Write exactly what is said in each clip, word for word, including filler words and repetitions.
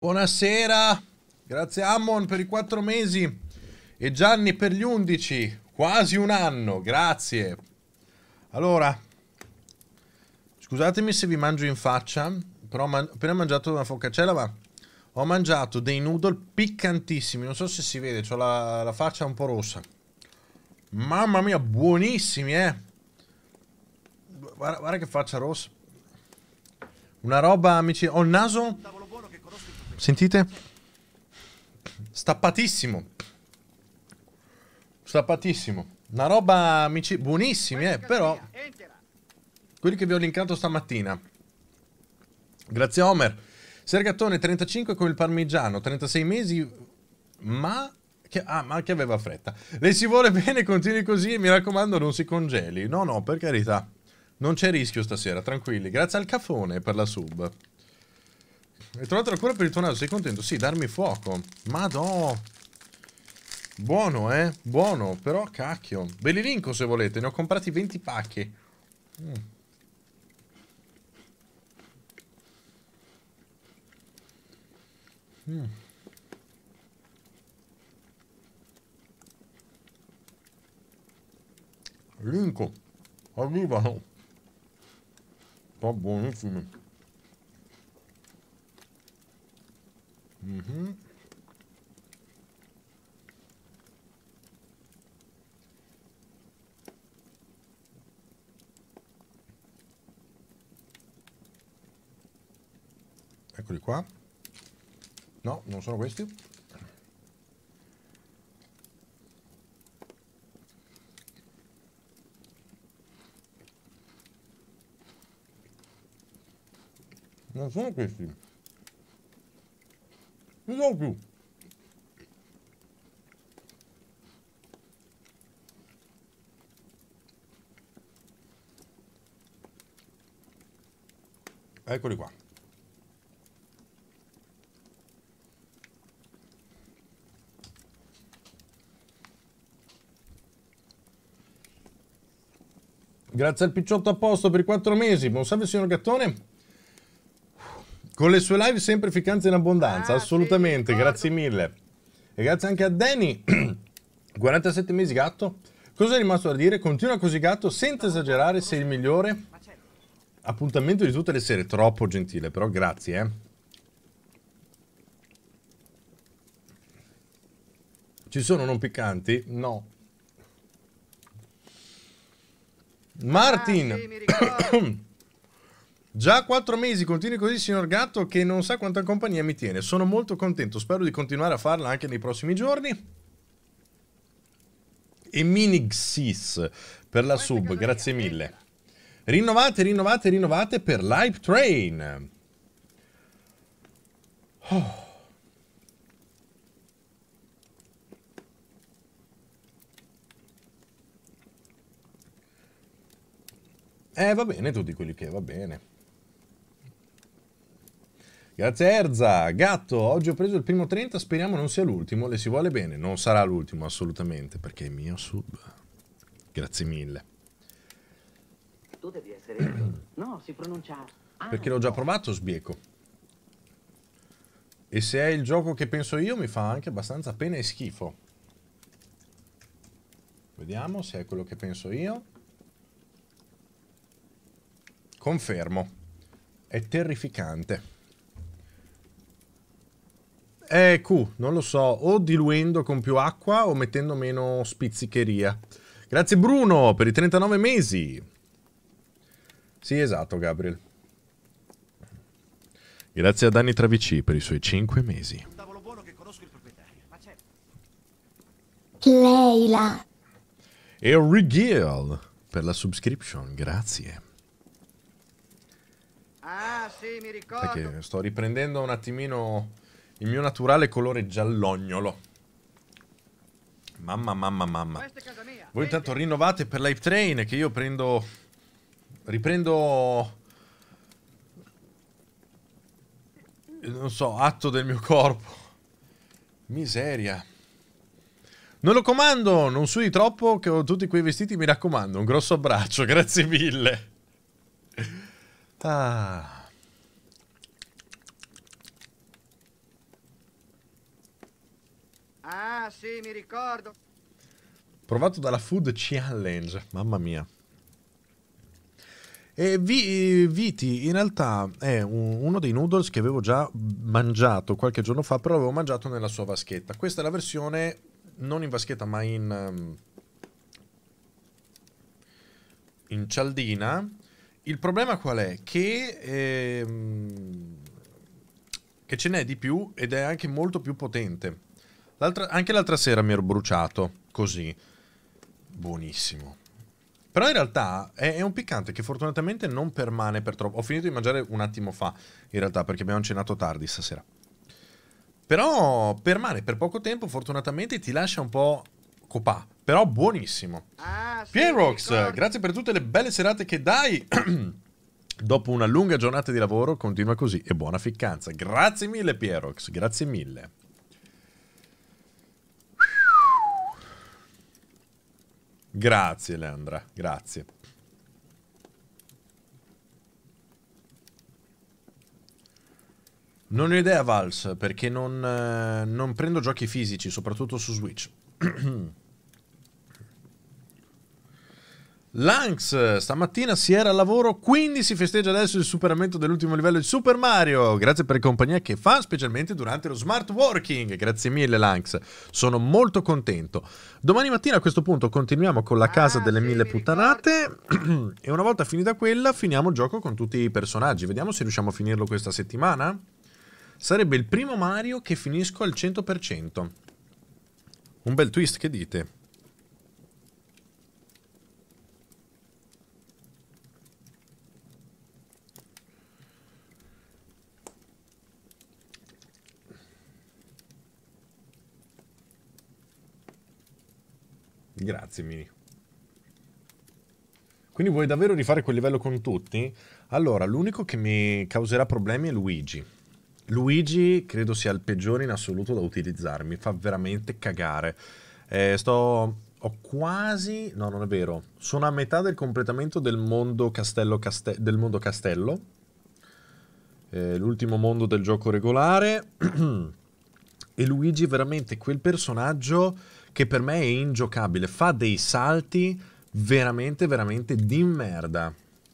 Buonasera, grazie Ammon per i quattro mesi e Gianni per gli undici, quasi un anno, grazie. Allora, scusatemi se vi mangio in faccia, però ho man appena mangiato una focaccella, ma ho mangiato dei noodle piccantissimi, non so se si vede, ho la, la faccia un po' rossa. Mamma mia, buonissimi, eh. Guarda, guarda che faccia rossa. Una roba, amici, ho il naso, sentite? Stappatissimo. Stappatissimo. Una roba, amici, buonissimi, eh, però quelli che vi ho linkato stamattina. Grazie Homer. Sergattone trentacinque con il parmigiano, trentasei mesi, ma che, ah, ma che aveva fretta. Le si vuole bene, continui così e mi raccomando non si congeli. No, no, per carità. Non c'è rischio stasera, tranquilli. Grazie al Cafone per la sub. Hai trovato la cura per il tuo naso, sei contento? Sì, darmi fuoco. Madò. Buono, eh? Buono, però cacchio. Ve li linko se volete, ne ho comprati venti pacchi. Mm. Mm. Linko. Arrivano. Sta buonissimi. Mm-hmm. Eccoli qua. No, non sono questi. Non sono questi. Non sono più. Eccoli qua. Grazie al picciotto a posto per i quattro mesi. Buon salve signor Gattone. Con le sue live sempre efficacia in abbondanza, ah, assolutamente, sì, grazie mille. E grazie anche a Danny, quarantasette mesi gatto. Cosa è rimasto da dire? Continua così gatto, senza esagerare, sei il migliore. Appuntamento di tutte le sere, troppo gentile, però grazie, eh. Ci sono non piccanti? No. Martin! Ah, sì, mi ricordo. Già quattro mesi, continui così signor Gatto, che non sa quanta compagnia mi tiene. Sono molto contento, spero di continuare a farla anche nei prossimi giorni. E Minixis per la sub, grazie mille. Rinnovate, rinnovate, rinnovate per Live Train. Oh. Eh, va bene, tutti quelli che va bene. Grazie Erza, Gatto, oggi ho preso il primo trenta, speriamo non sia l'ultimo, le si vuole bene, non sarà l'ultimo assolutamente, perché è mio sub. Grazie mille. Tu devi essere... No, si pronuncia... Ah, perché l'ho già provato, sbieco. E se è il gioco che penso io, mi fa anche abbastanza pena e schifo. Vediamo se è quello che penso io. Confermo. È terrificante. Eh, Q, non lo so, o diluendo con più acqua o mettendo meno spizzicheria. Grazie Bruno per i trentanove mesi. Sì, esatto, Gabriel. Grazie a Danny Travici per i suoi cinque mesi. Leila. E Rigil per la subscription, grazie. Ah, sì, mi ricordo. Perché sto riprendendo un attimino il mio naturale colore giallognolo. Mamma, mamma, mamma. Voi intanto rinnovate per Live Train, che io prendo... riprendo... non so, atto del mio corpo. Miseria. Non lo comando, non sudi troppo, che ho tutti quei vestiti, mi raccomando. Un grosso abbraccio, grazie mille. Ah... Ah, sì, mi ricordo. Provato dalla Food Challenge, mamma mia. E Vi- Viti in realtà è un- uno dei noodles che avevo già mangiato qualche giorno fa, però l'avevo mangiato nella sua vaschetta. Questa è la versione non in vaschetta ma in, um, in cialdina. Il problema qual è? Che, ehm, che ce n'è di più ed è anche molto più potente. L'altra- anche l'altra sera mi ero bruciato così. Buonissimo. Però in realtà è, è un piccante che fortunatamente non permane per troppo. Ho finito di mangiare un attimo fa, in realtà, perché abbiamo cenato tardi stasera. Però permane per poco tempo, fortunatamente ti lascia un po' copà. Però buonissimo. Ah, sì, mi Pierrox, ricordo. grazie per tutte le belle serate che dai. Dopo una lunga giornata di lavoro, continua così e buona ficcanza. Grazie mille, Pierrox, grazie mille. Grazie, Leandra, grazie. Non ho idea, Vals, perché non, eh, non prendo giochi fisici, soprattutto su Switch. Lanx, stamattina si era al lavoro, quindi si festeggia adesso il superamento dell'ultimo livello di Super Mario. Grazie per la compagnia che fa, specialmente durante lo smart working. Grazie mille, Lanx. Sono molto contento. Domani mattina a questo punto continuiamo con la casa Ah, delle sì, mille mi puttanate e una volta finita quella finiamo il gioco con tutti i personaggi. Vediamo se riusciamo a finirlo questa settimana. Sarebbe il primo Mario che finisco al cento per cento. Un bel twist, che dite? Grazie, Mini. Quindi vuoi davvero rifare quel livello con tutti? Allora, l'unico che mi causerà problemi è Luigi. Luigi credo sia il peggiore in assoluto da utilizzare. Mi fa veramente cagare. Eh, sto... Ho quasi... No, non è vero. Sono a metà del completamento del mondo castello, caste... del mondo castello. Eh, l'ultimo mondo del gioco regolare. E Luigi è veramente quel personaggio che per me è ingiocabile. Fa dei salti veramente, veramente di merda.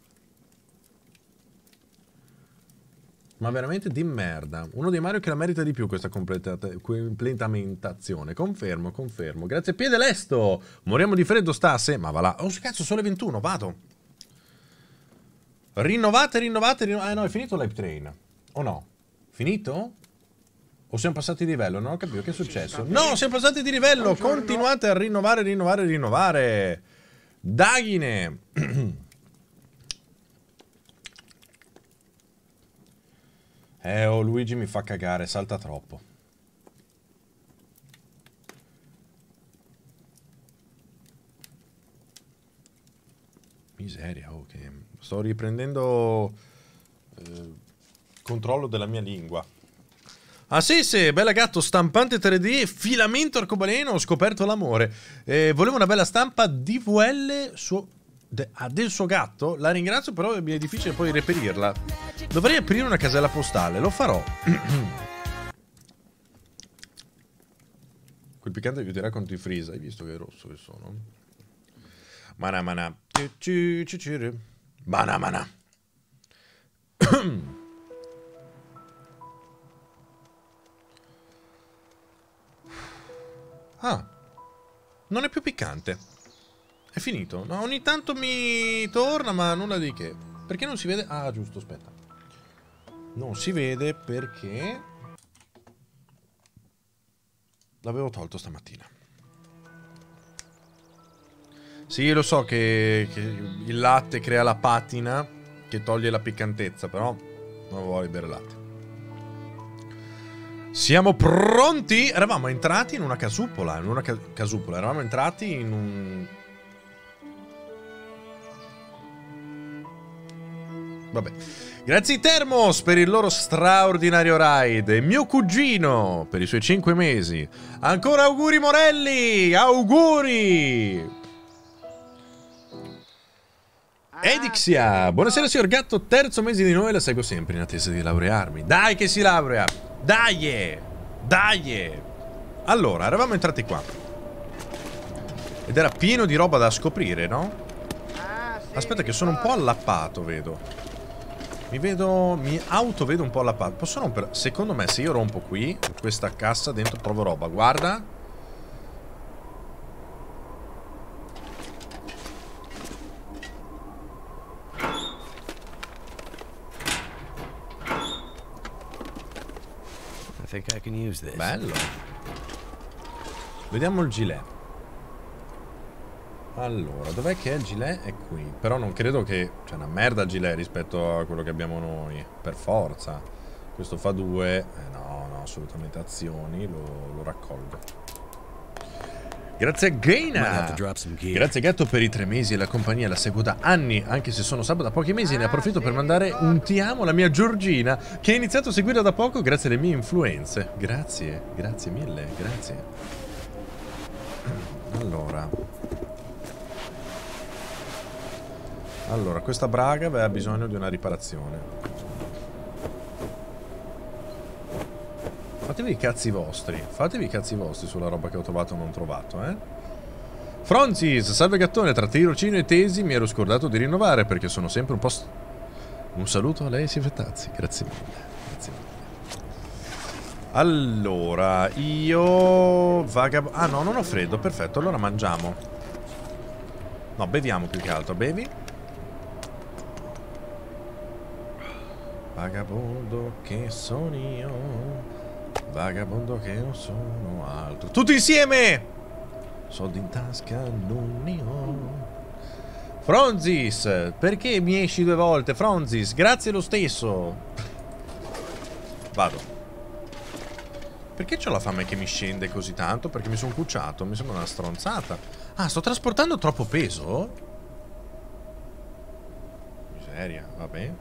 Ma veramente di merda. Uno dei Mario che la merita di più questa completamentazione. Confermo, confermo. Grazie Piede Lesto. Moriamo di freddo stasera. Ma va là. Oh cazzo, sono le ventuno, vado. Rinnovate, rinnovate, rinnovate. Ah no, è finito l'Hype Train. O no? Finito? O siamo passati di livello? Non ho capito che è successo. No, siamo passati di livello. Continuate a rinnovare, rinnovare, rinnovare. Daghine. Eh, oh, Luigi mi fa cagare, salta troppo. Miseria, ok. Sto riprendendo eh, controllo della mia lingua. Ah sì, sì, bella gatto, stampante tre D, filamento arcobaleno, ho scoperto l'amore. Eh, volevo una bella stampa D V L su... De, ah, del suo gatto? La ringrazio, però mi è difficile poi reperirla. Dovrei aprire una casella postale, lo farò. Quel piccante aiuterà contro i freeze. Hai visto che è rosso che sono? Mana mana. Mana mana. Ah, non è più piccante. È finito. No, ogni tanto mi torna, ma nulla di che. Perché non si vede? Ah, giusto, aspetta. Non si vede perché l'avevo tolto stamattina. Sì, lo so che, che il latte crea la patina che toglie la piccantezza, però non voglio bere latte. Siamo pronti? Eravamo entrati in una casupola, in una ca casupola, eravamo entrati in un... Vabbè. Grazie Thermos per il loro straordinario ride. E mio cugino per i suoi cinque mesi. Ancora auguri Morelli! Auguri! Edixia! Buonasera signor Gatto, terzo mese di noi, la seguo sempre in attesa di laurearmi. Dai che si laurea! Dai! Dai! Allora, eravamo entrati qua. Ed era pieno di roba da scoprire, no? Ah, sì, Aspetta mi che sono un po' ricordo. allappato, vedo. Mi vedo... Mi auto vedo un po' allappato. Posso rompere? Secondo me se io rompo qui, questa cassa dentro trovo roba. Guarda. I think I can use this. Bello. Vediamo il gilet. Allora, dov'è che è il gilet? È qui. Però non credo che... C'è una merda il gilet rispetto a quello che abbiamo noi. Per forza. Questo fa due. Eh, no, no, assolutamente azioni. Lo, lo raccolgo. Grazie a Gaina. Grazie Gatto per i tre mesi e la compagnia la seguo da anni, anche se sono sabato da pochi mesi. Ne approfitto per mandare un ti amo alla mia Giorgina, che ha iniziato a seguire da poco grazie alle mie influenze. Grazie, grazie mille, grazie. Allora. Allora, questa braga aveva bisogno di una riparazione. Fatevi i cazzi vostri. Fatevi i cazzi vostri sulla roba che ho trovato o non trovato, eh. Francis, salve gattone, tra tirocino e tesi mi ero scordato di rinnovare perché sono sempre un po'... St un saluto a lei, Sifettazzi. Grazie mille. Grazie mille. Allora, io... Vagab... Ah no, non ho freddo, perfetto, allora mangiamo. No, beviamo più che altro, bevi. Vagabondo che sono io... Vagabondo che non sono altro. Tutti insieme! Soldi in tasca non ne ho. Francis, perché mi esci due volte? Francis, grazie lo stesso. Vado. Perché c'ho la fame che mi scende così tanto? Perché mi sono cucciato, mi sembra una stronzata. Ah, sto trasportando troppo peso? Miseria, vabbè.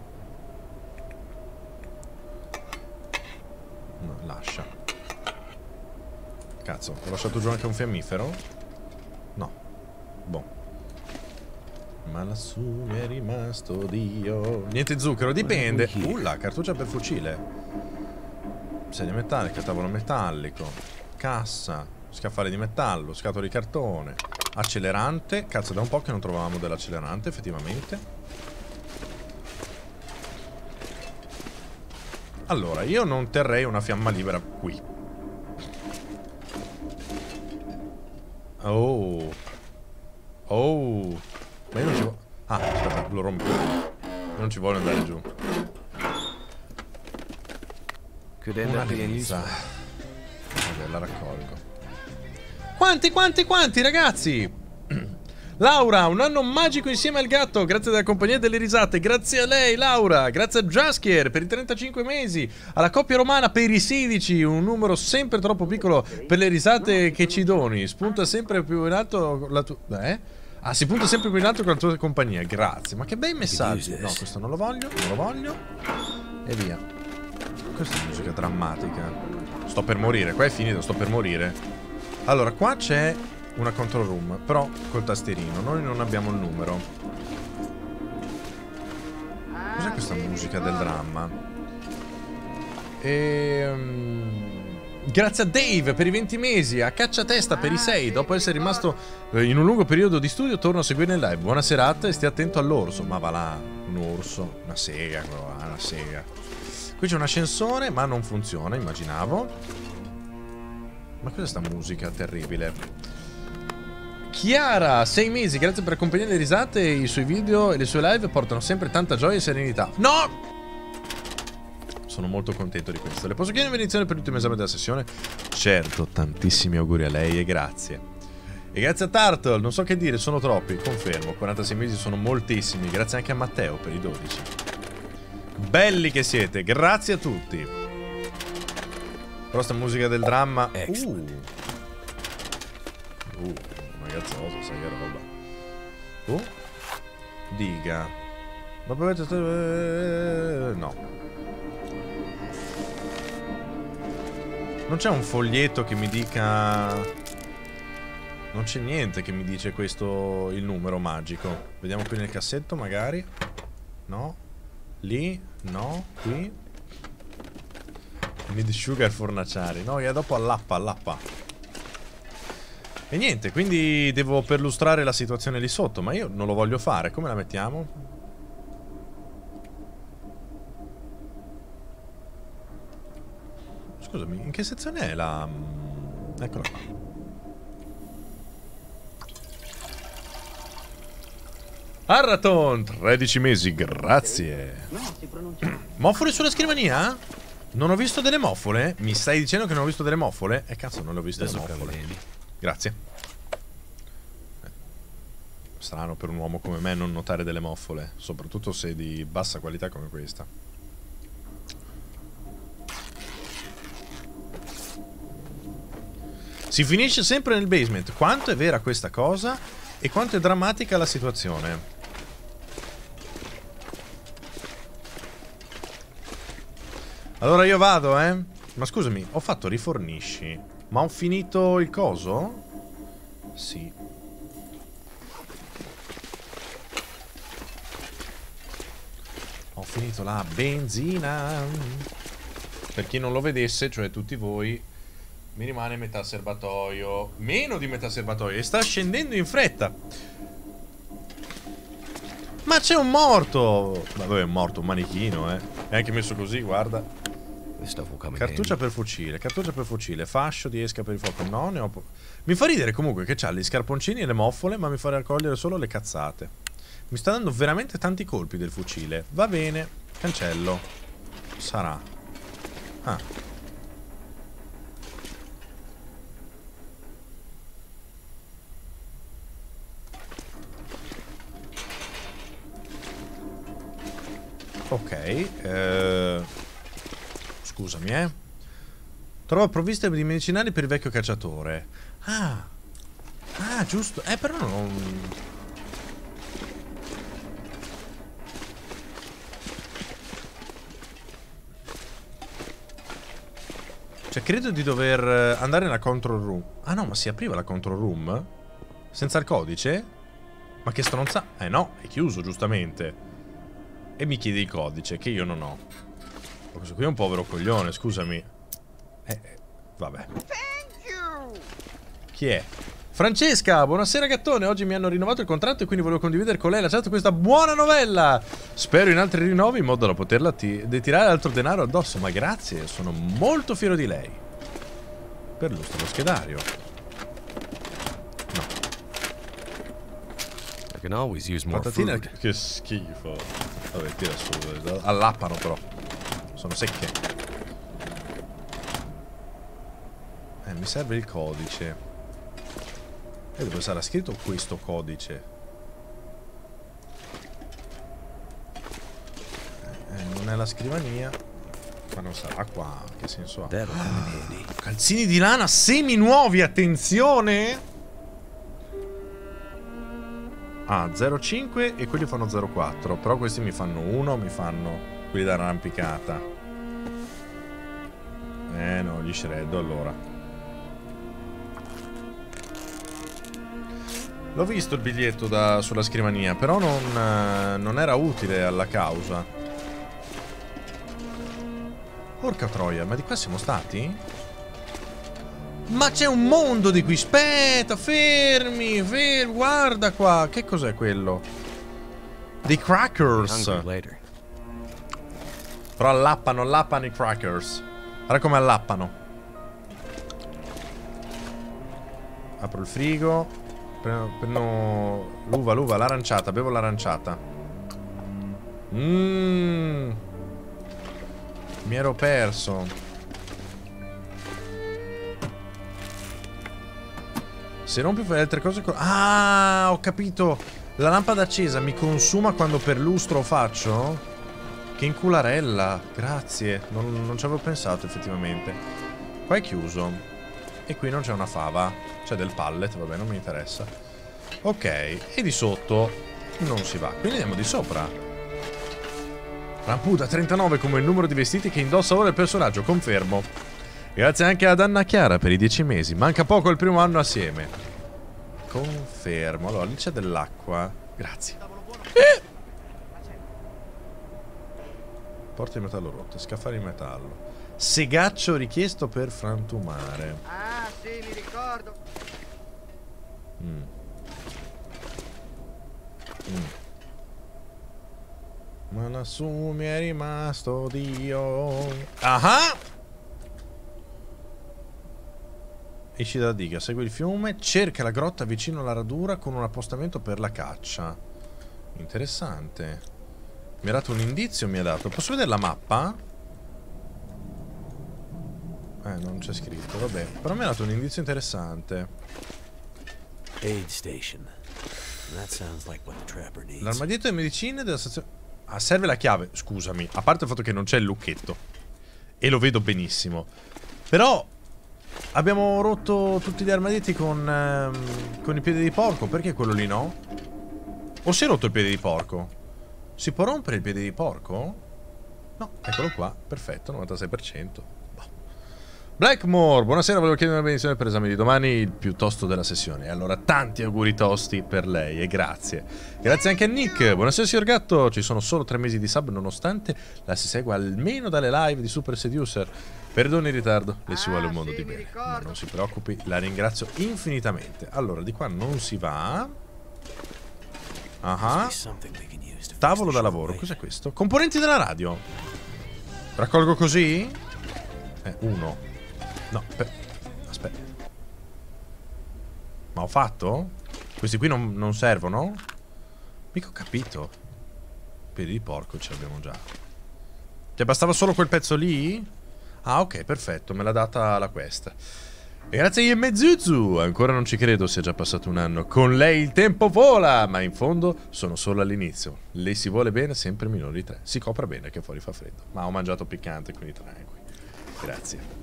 No, lascia. Cazzo, ho lasciato giù anche un fiammifero? No. Boh. Ma lassù mi è rimasto Dio. Niente zucchero, dipende. Uh, la cartuccia per fucile. Segno metallica, tavolo metallico. Cassa. Scaffale di metallo, scatola di cartone. Accelerante. Cazzo, da un po' che non trovavamo dell'accelerante, effettivamente. Allora, io non terrei una fiamma libera qui. Oh. Oh. Ma io non ci voglio... Ah, aspetta, lo rompo. Io non ci voglio andare giù. Una lezza. Vabbè, la raccolgo. Quanti, quanti, quanti, ragazzi? Laura, un anno magico insieme al gatto. Grazie della compagnia delle risate. Grazie a lei, Laura. Grazie a Jaskier per i trentacinque mesi. Alla coppia romana per i sedici. Un numero sempre troppo piccolo per le risate che ci doni. Spunta sempre più in alto la tua... Eh? Ah, si punta sempre più in alto con la tua compagnia. Grazie. Ma che bei messaggi. No, questo non lo voglio. Non lo voglio. E via. Questa è musica drammatica. Sto per morire. Qua è finito. Sto per morire. Allora, qua c'è... una control room, però col tastierino. Noi non abbiamo il numero. Cos'è questa musica del dramma? Ehm... Grazie a Dave per i venti mesi, a Cacciatesta per i sei. Dopo essere rimasto in un lungo periodo di studio, torno a seguire in live. Buona serata e stia attento all'orso. Ma va là, un orso, una sega, qua, una sega. Qui c'è un ascensore, ma non funziona, immaginavo. Ma cos'è sta musica terribile? Chiara, sei mesi, grazie per accompagnare le risate. I suoi video e le sue live portano sempre tanta gioia e serenità. No! Sono molto contento di questo. Le posso chiedere una benedizione per l'ultimo esame della sessione? Certo, tantissimi auguri a lei e grazie. E grazie a Turtle, non so che dire, sono troppi, confermo. quarantasei mesi sono moltissimi. Grazie anche a Matteo per i dodici. Belli che siete, grazie a tutti. Però sta musica del dramma. Uh. Uh. Ragazzoso, sai che roba. Oh? Diga. Ma potete... No. Non c'è un foglietto che mi dica... Non c'è niente che mi dice questo... il numero magico. Vediamo qui nel cassetto magari. No. Lì. No. Qui. Need sugar fornaciari. No, e dopo allappa, allappa. E niente, quindi devo perlustrare la situazione lì sotto. Ma io non lo voglio fare. Come la mettiamo? Scusami, in che sezione è la... Eccola qua. Arraton, tredici mesi, grazie. No, si pronuncia. Mofole sulla scrivania? Non ho visto delle mofole? Mi stai dicendo che non ho visto delle mofole? Eh cazzo, non le ho viste delle mofole. Grazie. Eh, strano per un uomo come me non notare delle mofole, soprattutto se di bassa qualità come questa. Si finisce sempre nel basement. Quanto è vera questa cosa e quanto è drammatica la situazione. Allora io vado, eh. Ma scusami, ho fatto rifornisci. Ma ho finito il coso? Sì. Ho finito la benzina. Per chi non lo vedesse, cioè tutti voi, mi rimane metà serbatoio. Meno di metà serbatoio. E sta scendendo in fretta. Ma c'è un morto. Vabbè, è un morto, un manichino, eh. È anche messo così, guarda. Cartuccia per fucile, cartuccia per fucile, fascio di esca per il fuoco. No, ne ho po mi fa ridere comunque che c'ha gli scarponcini e le moffole, ma mi fa raccogliere solo le cazzate. Mi sta dando veramente tanti colpi del fucile. Va bene, cancello. Sarà. Ah. Ok, eh... scusami, eh. Trova provviste di medicinali per il vecchio cacciatore. Ah. Ah, giusto. Eh, però non... Cioè, credo di dover andare nella control room. Ah, no, ma si apriva la control room? Senza il codice? Ma che stronza... Eh, no, è chiuso, giustamente. E mi chiede il codice, che io non ho. Questo qui è un povero coglione, scusami. Eh, eh, vabbè. Chi è? Francesca, buonasera gattone. Oggi mi hanno rinnovato il contratto e quindi volevo condividere con lei la chat questa buona novella. Spero in altri rinnovi in modo da poterla tirare altro denaro addosso. Ma grazie, sono molto fiero di lei. Perlustra lo schedario. No. I can always use more Patatina, food. che schifo. Vabbè, tira su. Allappano però. Sono secche. Eh, mi serve il codice. E dove sarà scritto questo codice? Eh, non è la scrivania. Ma non sarà qua. Che senso ha? Ah, calzini di lana semi nuovi, attenzione! Ah, zero virgola cinque e quelli fanno zero virgola quattro. Però questi mi fanno uno, mi fanno quelli da arrampicata. Eh no, gli shreddo allora. L'ho visto il biglietto da, sulla scrivania, però non, eh, non era utile alla causa. Porca troia, ma di qua siamo stati? Ma c'è un mondo di qui. Aspetta, fermi, fermi, guarda qua. Che cos'è quello? Dei crackers. Però allappano, allappano i crackers. Guarda come allappano. Apro il frigo. Prendo, prendo l'uva, l'uva, l'aranciata. Bevo l'aranciata. Mmm. Mi ero perso. Se rompi fai altre cose. Ah, ho capito. La lampada accesa mi consuma quando perlustro faccio? Che incularella. Grazie. Non, non ci avevo pensato effettivamente. Qua è chiuso. E qui non c'è una fava. C'è del pallet, vabbè, non mi interessa. Ok, e di sotto non si va. Quindi andiamo di sopra. Rampuda trentanove come il numero di vestiti che indossa ora il personaggio, confermo. Grazie anche ad Anna Chiara per i dieci mesi. Manca poco il primo anno assieme. Confermo. Allora, lì c'è dell'acqua. Grazie. Eh! Porte di metallo rotte, scaffali di metallo. Segaccio richiesto per frantumare. Ah, sì, mi ricordo. Mm. Mm. Ma lassù mi è rimasto Dio. Ah! Esci dalla diga, segui il fiume, cerca la grotta vicino alla radura con un appostamento per la caccia. Interessante. Mi ha dato un indizio, mi ha dato. Posso vedere la mappa? Eh, non c'è scritto, vabbè. Però mi ha dato un indizio interessante. Aid station. That sounds like what the trapper needs. L'armadietto di medicine della stazione... Ah, serve la chiave, scusami. A parte il fatto che non c'è il lucchetto. E lo vedo benissimo. Però... abbiamo rotto tutti gli armadietti con, ehm, con i piedi di porco. Perché quello lì no? O si è rotto il piede di porco? Si può rompere il piede di porco? No, eccolo qua. Perfetto, novantasei per cento. Blackmore, buonasera, volevo chiedere una benedizione per l'esame di domani, il più tosto della sessione. Allora, tanti auguri tosti per lei e grazie. Grazie anche a Nick. Buonasera, signor Gatto. Ci sono solo tre mesi di sub, nonostante la si segua almeno dalle live di Super Seducer. Perdoni il ritardo, le si vuole un mondo di bene. Ma non si preoccupi, la ringrazio infinitamente. Allora, di qua non si va. Ah, tavolo da lavoro, cos'è questo? Componenti della radio. Raccolgo così? Eh, uno. No, aspetta. Ma ho fatto? Questi qui non, non servono? Mica ho capito. Piedi di porco ce l'abbiamo già. Ti bastava solo quel pezzo lì? Ah, ok, perfetto, me l'ha data la quest. E grazie a Yemezuzu, ancora non ci credo sia già passato un anno. Con lei il tempo vola, ma in fondo sono solo all'inizio. Lei si vuole bene, sempre minore di tre. Si copra bene che fuori fa freddo. Ma ho mangiato piccante, quindi tranqui. Grazie.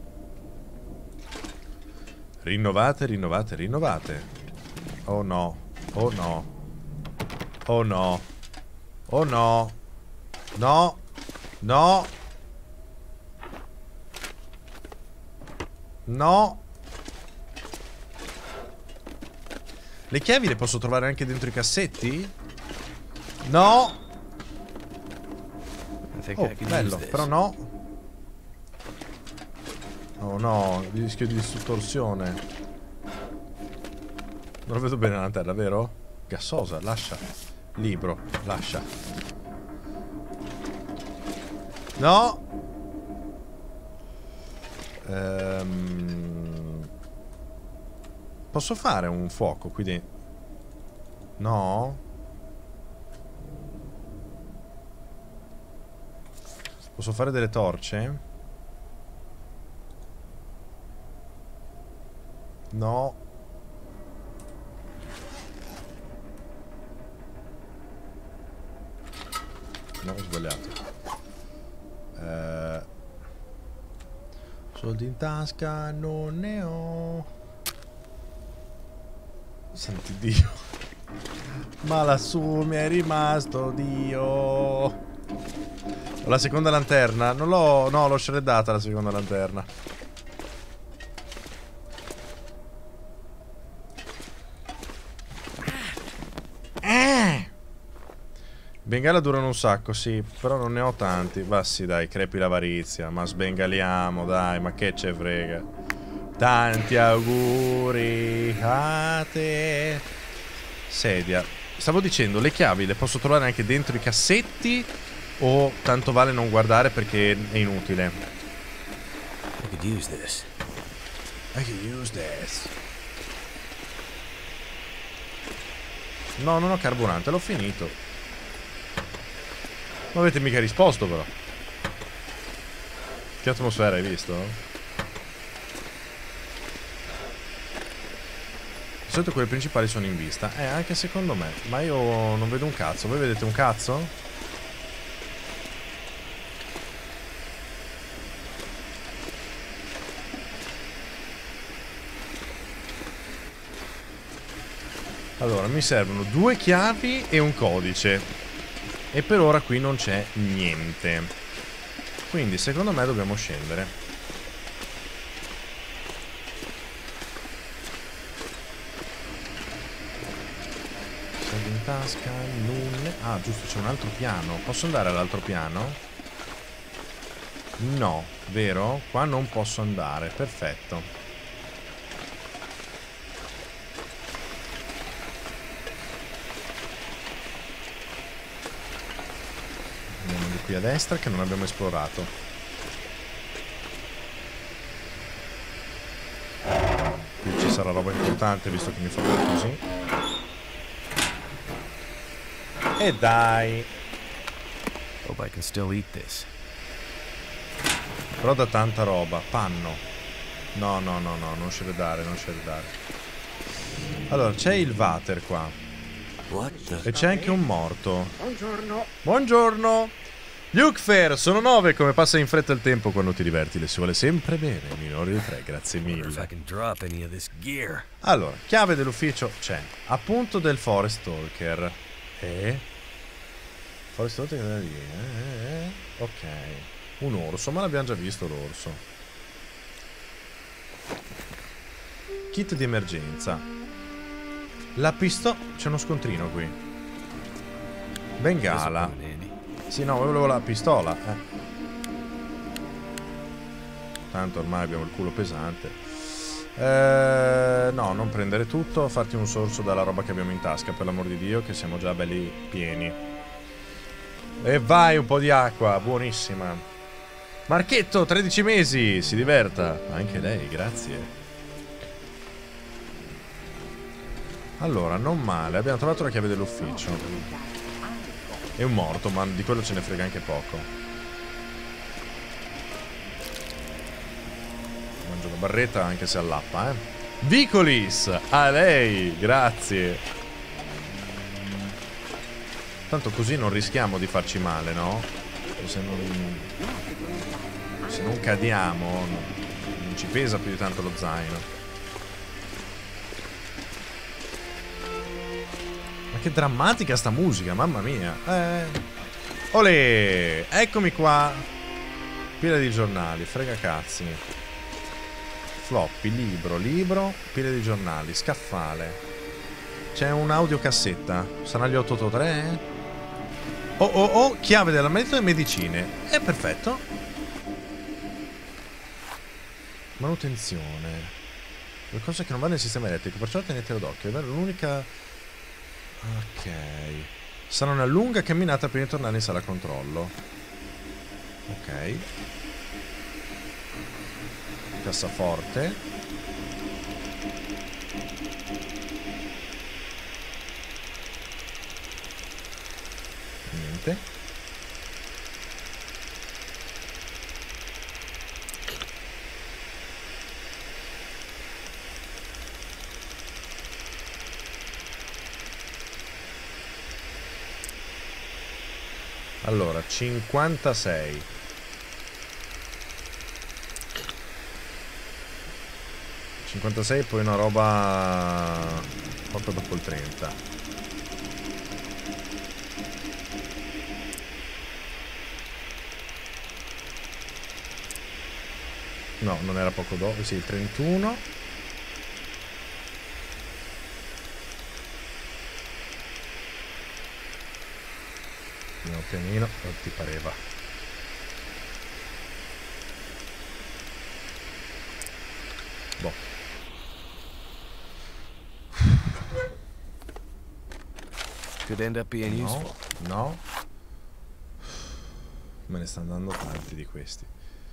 Rinnovate, rinnovate, rinnovate. Oh no, oh no. Oh no. Oh no. No. No. No. Le chiavi le posso trovare anche dentro i cassetti? No. Oh, bello, però no. Oh no, il rischio di distorsione. Non lo vedo bene la lanterna, vero? Gassosa, lascia. Libro, lascia. No. Ehm... Posso fare un fuoco qui dentro? No. Posso fare delle torce? No. No, ho sbagliato. Eh... Soldi in tasca non ne ho. Santi Dio. Ma lassù mi è rimasto Dio. Ho la seconda lanterna. Non l'ho... No, l'ho shreddata la seconda lanterna. Bengala durano un sacco, sì, però non ne ho tanti. Va sì, dai, crepi l'avarizia. Ma sbengaliamo, dai, ma che ce frega. Tanti auguri a te. Sedia. Stavo dicendo, le chiavi le posso trovare anche dentro i cassetti o tanto vale non guardare perché è inutile? I could use this. I could use this. No, non ho carburante, l'ho finito. Non avete mica risposto però. Che atmosfera, hai visto? Di solito quelle principali sono in vista. Eh, anche secondo me. Ma io non vedo un cazzo. Voi vedete un cazzo? Allora, mi servono due chiavi e un codice. E per ora qui non c'è niente. Quindi secondo me dobbiamo scendere. Soldi in tasca, nulla. Ah, giusto, c'è un altro piano. Posso andare all'altro piano? No, vero? Qua non posso andare, perfetto. Andiamo di qui a destra che non abbiamo esplorato. Qui ci sarà roba importante visto che mi fa vedere così. E dai. Hope I can still eat this. Però da tanta roba. Panno. No, no, no, no, non scevedare, non scevedare. Allora, c'è il water qua. What the? E c'è anche un morto. Buongiorno. Buongiorno. Lukefer, sono nove. Come passa in fretta il tempo quando ti diverti. Le si vuole sempre bene. Minori di tre, grazie If I mille. can drop any of this gear. Allora, chiave dell'ufficio c'è. Appunto del Forest Stalker. E... Forest Stalker è lì. Eh, eh. Ok. Un orso, ma l'abbiamo già visto l'orso. Kit di emergenza. La pistola... C'è uno scontrino qui. Bengala. This'll come in handy. Sì, no, volevo la pistola. Eh. Tanto ormai abbiamo il culo pesante. Eh, no, non prendere tutto. Farti un sorso dalla roba che abbiamo in tasca, per l'amor di Dio, che siamo già belli pieni. E vai, un po' di acqua, buonissima. Marchetto, tredici mesi, si diverta. Anche lei, grazie. Allora, non male, abbiamo trovato la chiave dell'ufficio. È un morto, ma di quello ce ne frega anche poco. Mangio la barretta anche se allappa, eh. Vicolis, a lei, grazie. Tanto così non rischiamo di farci male, no? Se non, se non cadiamo, non ci pesa più di tanto lo zaino. Ma che drammatica sta musica, mamma mia. Eh. Olè, eccomi qua. Pila di giornali, frega cazzi. Floppy, libro, libro, pile di giornali, scaffale. C'è un'audiocassetta. Sarà gli otto otto tre? Oh oh oh, chiave della medicina e medicine. È perfetto. Manutenzione. Le cose che non vanno nel sistema elettrico, perciò tenetelo d'occhio. È l'unica... Ok. Sarà una lunga camminata prima di tornare in sala controllo. Ok. Cassaforte. Niente. Allora, cinquantasei. cinquantasei e poi una roba proprio dopo il trenta. No, non era poco dopo, sì, il trentuno. Piano pianino, non ti pareva. Boh. Could end up being No, useful. no. Me ne stanno dando tanti di questi.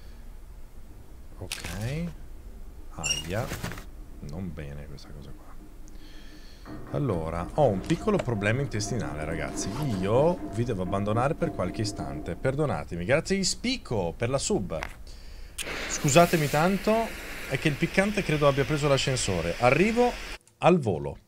Ok. Aia. Non bene questa cosa qua. Allora, ho un piccolo problema intestinale, ragazzi. Io vi devo abbandonare per qualche istante. Perdonatemi. Grazie Ispico per la sub. Scusatemi tanto. È che il piccante credo abbia preso l'ascensore. Arrivo al volo.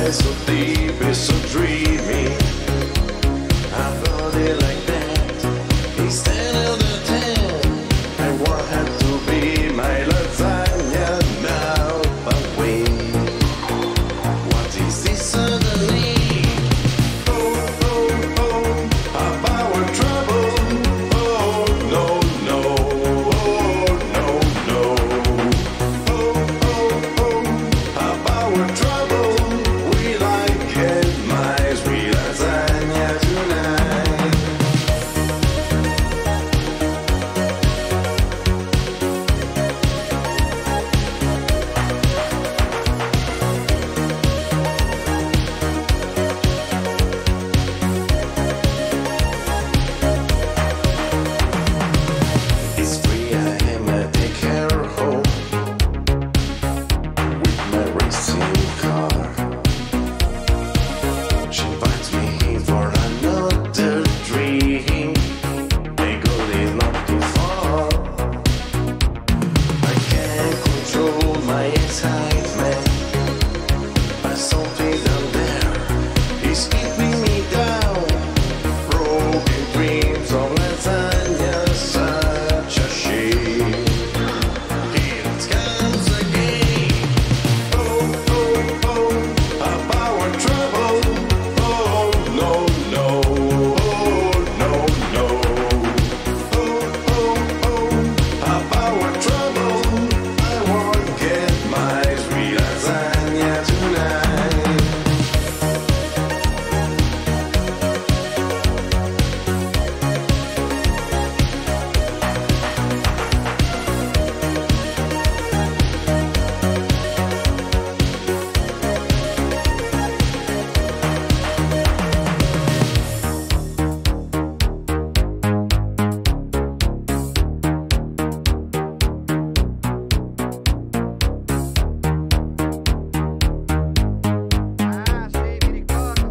eyes so deep, it's so dreamy. I thought it like that. He's ten out of ten. I want her to be my lasagna now. But wait, what is this suddenly? Oh, oh, oh, a power trouble. Oh, no, no. Oh, no, no. Oh, oh, oh, a power trouble. Will I get my sweet lasagna tonight? It's free, I am a take her home with my racing car. She invites me in for another drink. The goal is not too far. I can't control my excitement, but something down there is keeping me down. Broken dreams of lasagna, such a shame. Here it comes again. Oh, oh, oh, a power trouble. Oh, no, no. Oh, no, no. Oh, oh, oh, a power trouble. I won't get my sweet lasagna tonight. Ah, sì, mi ricordo.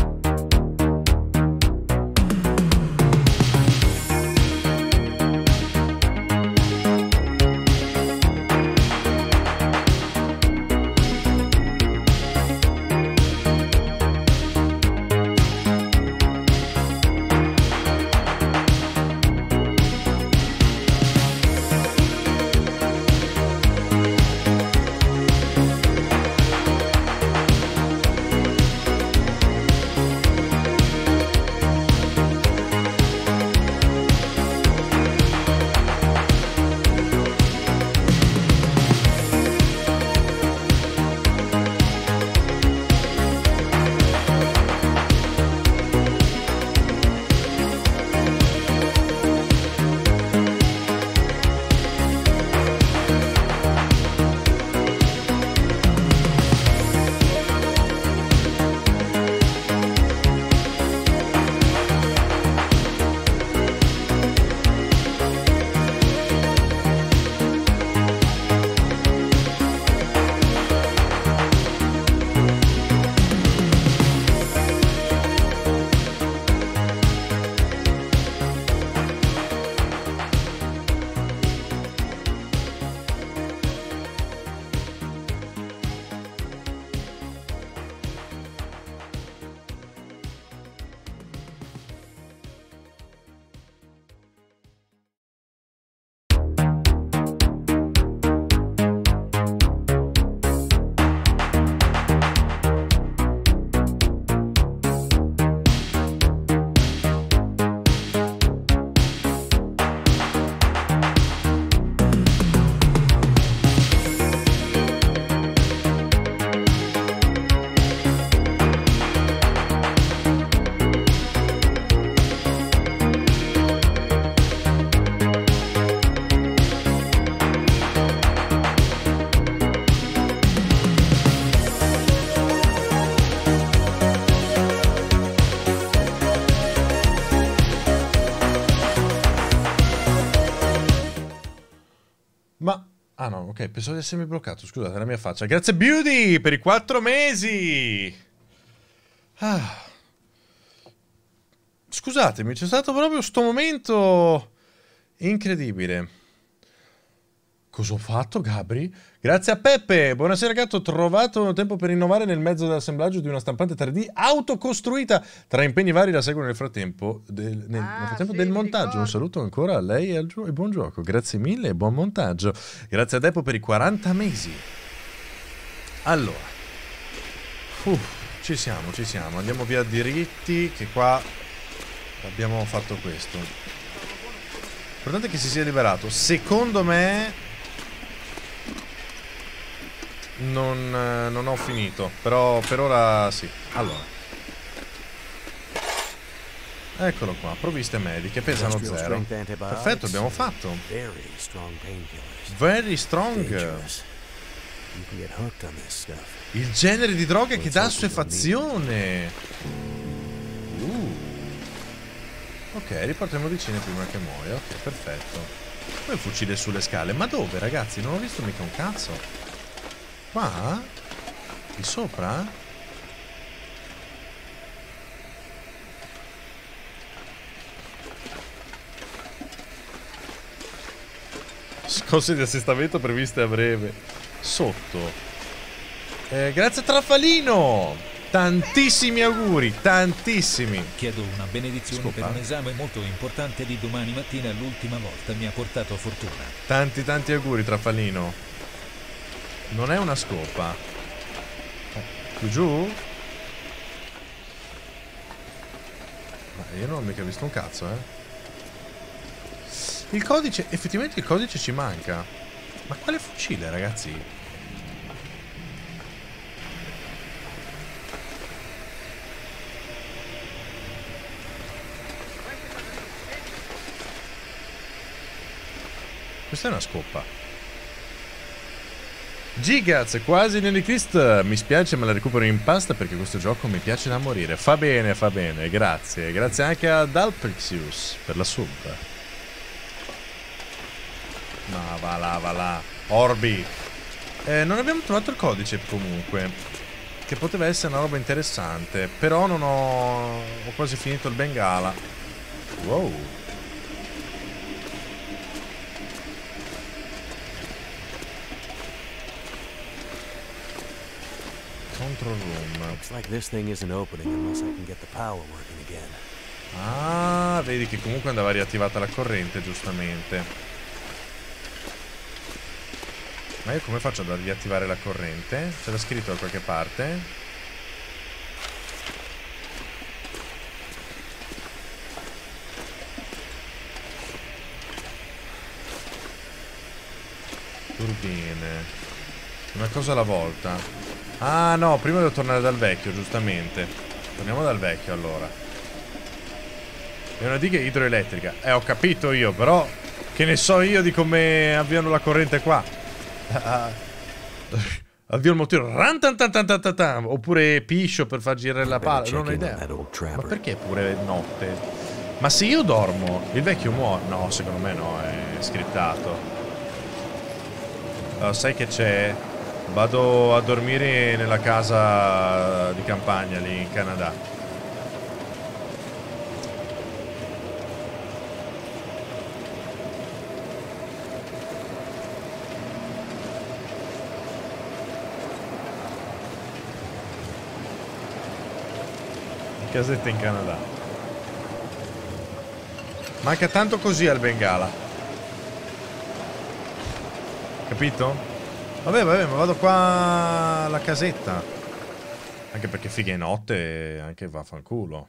Ma... Ah no, ok, pensavo di essermi bloccato, scusate, la mia faccia. Grazie Beauty per i quattro mesi! Ah. Scusatemi, c'è stato proprio sto momento incredibile. Cosa ho fatto, Gabri? Grazie a Peppe. Buonasera, gatto. Ho trovato tempo per innovare nel mezzo dell'assemblaggio di una stampante tre D autocostruita. Tra impegni vari la seguo nel frattempo del, nel, Ah, nel frattempo sì, del mi montaggio. ricordo. Un saluto ancora a lei e, al gio- e buon gioco. Grazie mille e buon montaggio. Grazie a Depo per i quaranta mesi. Allora. Uff, ci siamo, ci siamo. Andiamo via diritti, che qua abbiamo fatto questo. L'importante è che si sia liberato. Secondo me non, eh, non ho finito, però per ora sì. Allora, eccolo qua, provviste mediche, pesano Industrial zero. strength antibiotics. Perfetto, abbiamo fatto. Very strong painkillers. Very strong. Dangerous. You can get hooked on this stuff. Il genere di droga che dà assuefazione. Uh. Ok, riportiamo vicino prima che muoia. Ok, perfetto. Poi il fucile sulle scale. Ma dove, ragazzi? Non ho visto mica un cazzo. Qua? Di sopra? Scosse di assestamento previste a breve. Sotto. Eh, grazie a Trafalino. Tantissimi auguri, tantissimi. Chiedo una benedizione Scopa. per un esame molto importante di domani mattina. L'ultima volta mi ha portato fortuna. Tanti tanti auguri, Trafalino. Non è una scopa. Oh, più giù? Ma io non ho mica visto un cazzo, eh. Il codice, effettivamente il codice ci manca. Ma quale fucile, ragazzi? Questa è una scoppa. Gigaz, quasi nell'Eclist. Mi spiace, me la recupero in pasta perché questo gioco mi piace da morire. Fa bene, fa bene, grazie. Grazie anche ad Alprexius per la sub. Ma va là, va là. Orbi. Eh, non abbiamo trovato il codice comunque. Che poteva essere una roba interessante. Però non ho... Ho quasi finito il Bengala. Wow. Control room. Looks like this thing isn't opening unless I can get the power working again. Ah, vedi che comunque andava riattivata la corrente, giustamente. Ma io come faccio ad riattivare la corrente? C'era scritto da qualche parte? Turbine. Una cosa alla volta. Ah no, prima devo tornare dal vecchio, giustamente. Torniamo dal vecchio allora. È una diga idroelettrica. Eh, ho capito io, però che ne so io di come avviano la corrente qua. Avvio il motore. Ran tan tan tan tan tan tan. Oppure piscio per far girare la palla. Non ho idea. Ma perché pure notte? Ma se io dormo, il vecchio muore. No, secondo me no, è scriptato. Uh, sai che c'è? Vado a dormire nella casa di campagna lì in Canada. Casetta in Canada. Manca tanto così al Bengala. Capito? Vabbè, vabbè, ma vado qua alla casetta. Anche perché figa è notte, anche vaffanculo.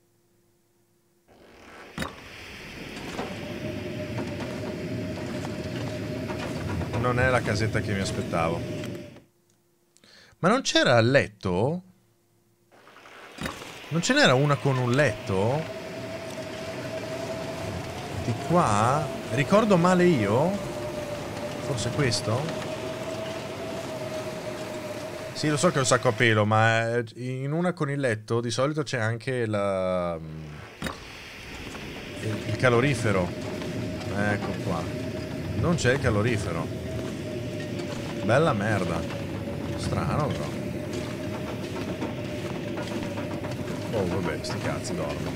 Non è la casetta che mi aspettavo. Ma non c'era il letto? Non ce n'era una con un letto? Di qua? Ricordo male io? Forse questo? Sì, lo so che è un sacco a pelo, ma in una con il letto di solito c'è anche la... il, il calorifero. Ecco qua. Non c'è il calorifero. Bella merda. Strano però. Oh vabbè, sti cazzi, dormo.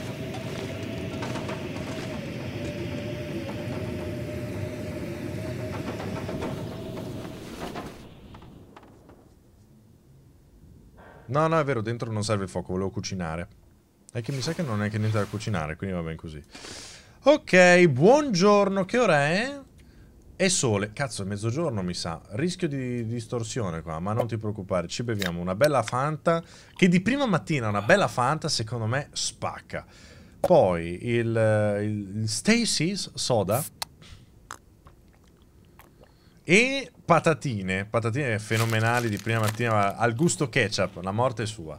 No, no, è vero, dentro non serve il fuoco, volevo cucinare. È che mi sa che non è che niente da cucinare, quindi va bene così. Ok, buongiorno, che ora è? È sole, cazzo è mezzogiorno mi sa, rischio di distorsione qua, ma non ti preoccupare, ci beviamo una bella Fanta, che di prima mattina una bella Fanta secondo me spacca. Poi il, il, il Stacy's soda e patatine, patatine fenomenali di prima mattina al gusto ketchup, la morte è sua.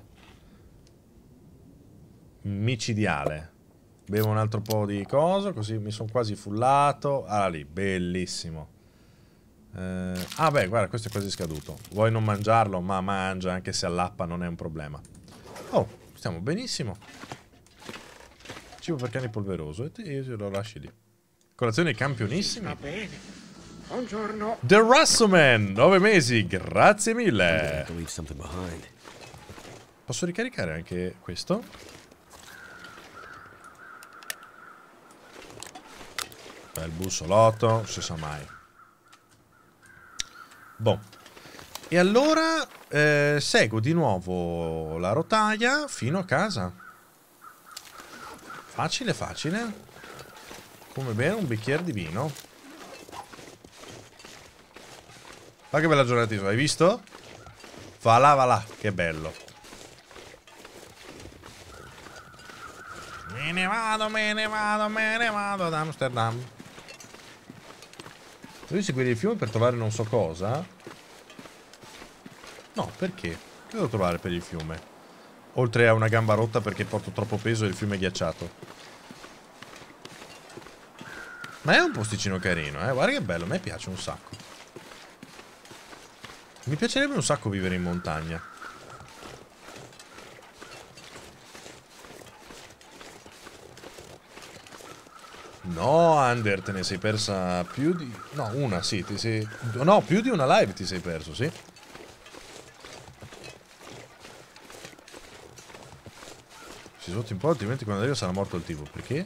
Micidiale. Bevo un altro po' di coso, così mi sono quasi fullato. Ah, lì, bellissimo. Eh, ah, beh, guarda, questo è quasi scaduto. Vuoi non mangiarlo? Ma mangia, anche se all'appa non è un problema. Oh, stiamo benissimo. Cibo per cani polveroso. E te lo lasci lì. Colazione campionissimi. Va bene. Buongiorno. The Russoman, nove mesi, grazie mille. Posso ricaricare anche questo? Bel bussolotto, si sa mai. Boh. E allora eh, seguo di nuovo la rotaia fino a casa. Facile, facile. Come bere un bicchiere di vino. Ma che bella giornata, hai visto? Va là, va là, che bello. Me ne vado, me ne vado, me ne vado ad Amsterdam. Devo seguire il fiume per trovare non so cosa? No, perché? Che devo trovare per il fiume? Oltre a una gamba rotta perché porto troppo peso e il fiume è ghiacciato. Ma è un posticino carino, eh? Guarda che bello, a me piace un sacco. Mi piacerebbe un sacco vivere in montagna. No, Under, te ne sei persa più di... No, una, sì, ti sei... No, più di una live ti sei perso, sì. Si sotto un po', altrimenti quando arriva sarà morto il tipo. Perché?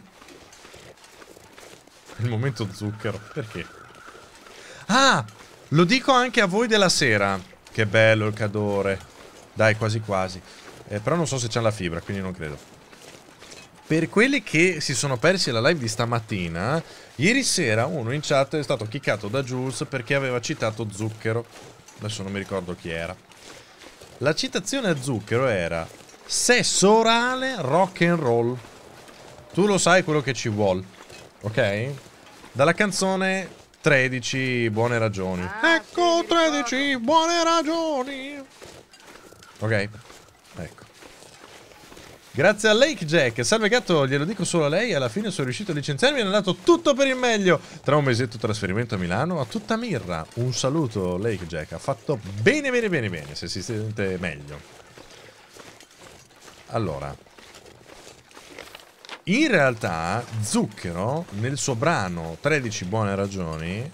Il momento zucchero. Perché? Ah! Lo dico anche a voi della sera. Che bello il cadore. Dai, quasi quasi. Eh, però non so se c'è la fibra, quindi non credo. Per quelli che si sono persi la live di stamattina, ieri sera uno in chat è stato kickato da Jules perché aveva citato zucchero. Adesso non mi ricordo chi era. La citazione a zucchero era sesso orale, rock and roll. Tu lo sai quello che ci vuole, ok? Dalla canzone tredici buone ragioni. Ah, Ecco sì, tredici buone ragioni. Ok, ecco. Grazie a Lake Jack, salve gatto, glielo dico solo a lei, alla fine sono riuscito a licenziarmi e è andato tutto per il meglio. Tra un mesetto trasferimento a Milano, a tutta mirra. Un saluto Lake Jack, ha fatto bene bene bene bene, se si sente meglio. Allora, in realtà Zucchero, nel suo brano tredici buone ragioni,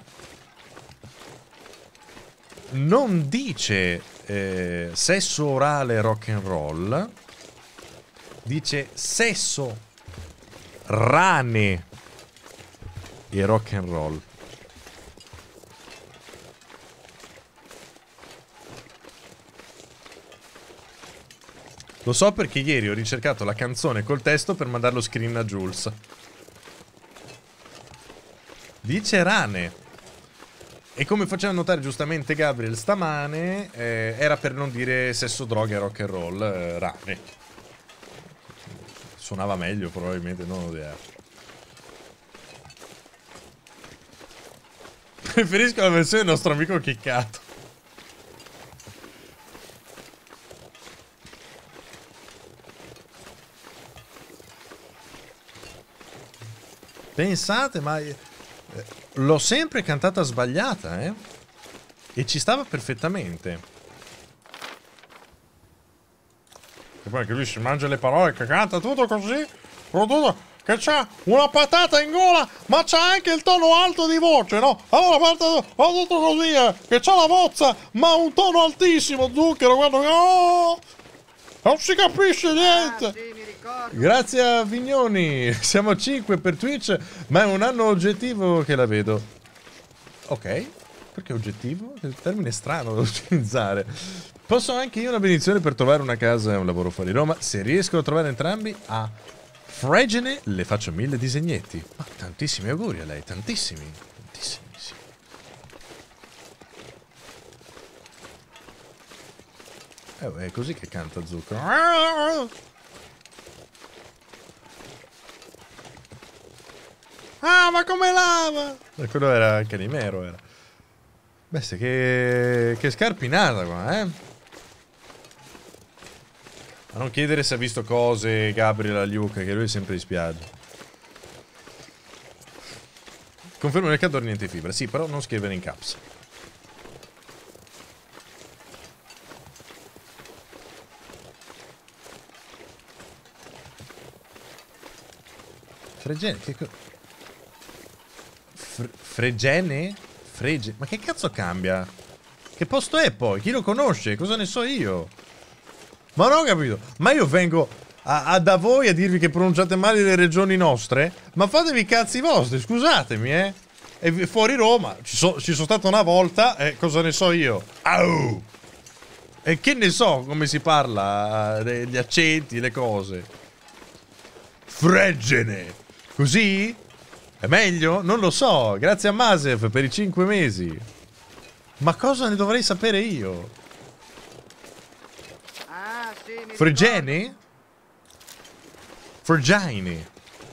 non dice eh, sesso orale rock and roll, dice sesso, rane e rock and roll. Lo so perché ieri ho ricercato la canzone col testo per mandarlo screen a Jules. Dice rane. E come faceva notare giustamente Gabriel stamane, eh, era per non dire sesso, droga e rock and roll, eh, rane. Suonava meglio probabilmente, non ho idea. Preferisco la versione del nostro amico chiccato. Pensate, ma eh, l'ho sempre cantata sbagliata, eh? E ci stava perfettamente. E poi che lui si mangia le parole, che canta tutto così, tutto, che c'ha una patata in gola, ma c'ha anche il tono alto di voce, no? Allora parte tutto così, eh, che c'ha la vozza, ma un tono altissimo, Zucchero, guarda, oh, non si capisce niente. Ah, sì, mi ricordo. Grazie a Vignoni, siamo a cinque per Twitch, ma è un anno oggettivo che la vedo. Ok, perché oggettivo? È un termine strano da utilizzare. Posso anche io una benedizione per trovare una casa e un lavoro fuori Roma. Se riesco a trovare entrambi, a Fregene le faccio mille disegnetti. Ma tantissimi auguri a lei, tantissimi, tantissimi. Sì. Eh, è così che canta Zucchero. Ah, ma come lava? E quello era Calimero, era. Bestia, che, che scarpinata qua, eh? A non chiedere se ha visto cose Gabriel a Luca, che lui è sempre in spiaggia. Confermo nel cadore niente fibra. Sì, però non scrivere in caps. Fregene? Che co... Fre Fregene? Frege... Ma che cazzo cambia? Che posto è poi? Chi lo conosce? Cosa ne so io? Ma non ho capito. Ma io vengo a, a da voi a dirvi che pronunciate male le regioni nostre? Ma fatevi i cazzi vostri, scusatemi, eh. E fuori Roma ci, so, ci sono stato una volta, e eh, cosa ne so io? Au! E che ne so come si parla, eh, gli accenti, le cose. Fregene! Così? È meglio? Non lo so. Grazie a Masef per i cinque mesi. Ma cosa ne dovrei sapere io? Ah, sì, mi Fregene? Fregine.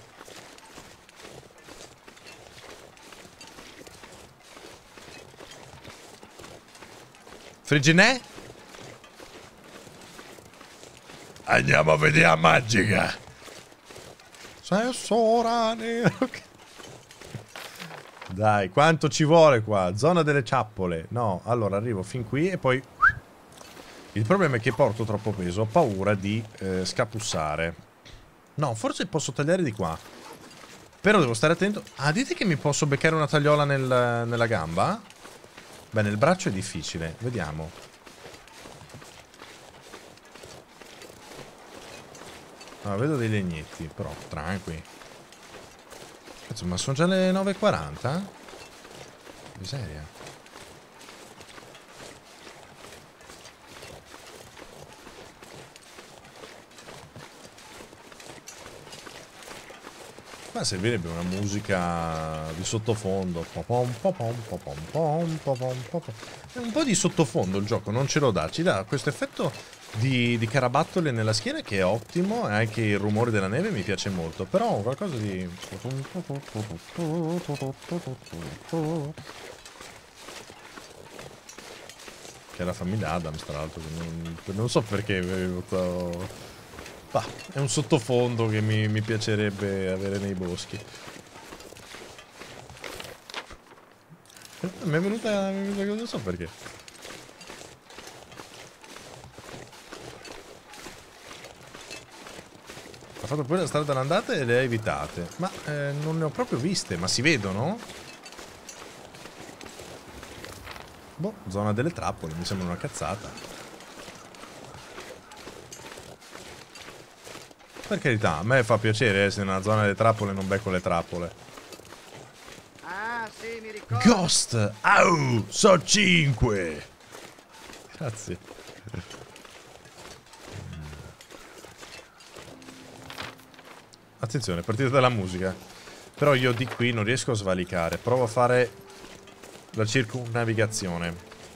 Fregenè? Andiamo a vedere la magica. Sessora nero. Dai, quanto ci vuole qua? Zona delle ciappole. No, allora arrivo fin qui e poi... Il problema è che porto troppo peso. Ho paura di eh, scapussare. No, forse posso tagliare di qua. Però devo stare attento. Ah, dite che mi posso beccare una tagliola nel, nella gamba? Beh, nel braccio è difficile. Vediamo. Ah, vedo dei legnetti. Però, tranqui. Cazzo, ma sono già le nove e quaranta? Miseria. Ma servirebbe una musica di sottofondo. Popom, popom, popom, popom, popom, popom. È un po' di sottofondo il gioco, non ce lo dà. Ci dà questo effetto di, di carabattole nella schiena che è ottimo. E anche il rumore della neve mi piace molto. Però qualcosa di... Che è la famiglia Adams, tra l'altro. Non, non so perché avevo fatto... Ah, è un sottofondo che mi, mi piacerebbe avere nei boschi. Mi è venuta, mi è venuta, non so perché. Ha fatto pure la strada all'andata e le ha evitate. Ma eh, non ne ho proprio viste, ma si vedono? Boh, zona delle trappole, mi sembra una cazzata. Per carità, a me fa piacere essere in una zona delle trappole e non becco le trappole. Ah, sì, mi ricordo. Ghost! Au! So cinque! Grazie. Attenzione, partita dalla musica. Però io di qui non riesco a svalicare. Provo a fare la circumnavigazione.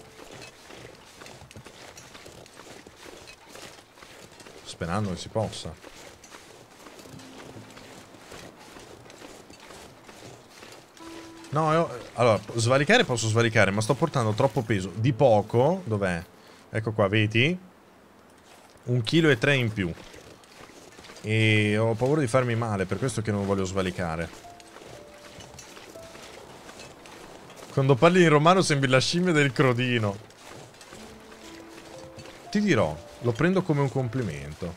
Sperando che si possa. No, io, allora, svalicare posso svalicare, ma sto portando troppo peso. Di poco, dov'è? Ecco qua, vedi? Un chilo e tre in più. E ho paura di farmi male, per questo che non voglio svalicare. Quando parli in romano sembri la scimmia del crodino. Ti dirò, lo prendo come un complimento.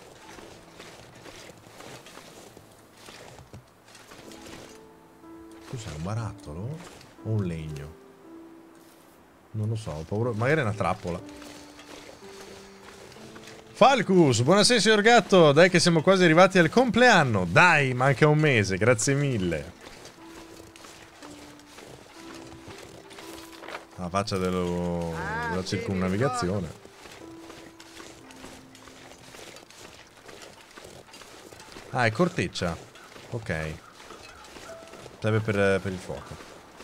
Cos'è, un barattolo? O un legno? Non lo so, ho paura. Magari è una trappola. Falcus, buonasera signor Gatto. Dai che siamo quasi arrivati al compleanno. Dai, manca un mese, grazie mille. La faccia dello... della circumnavigazione. Ah, è corteccia. Ok. Serve per, per il fuoco.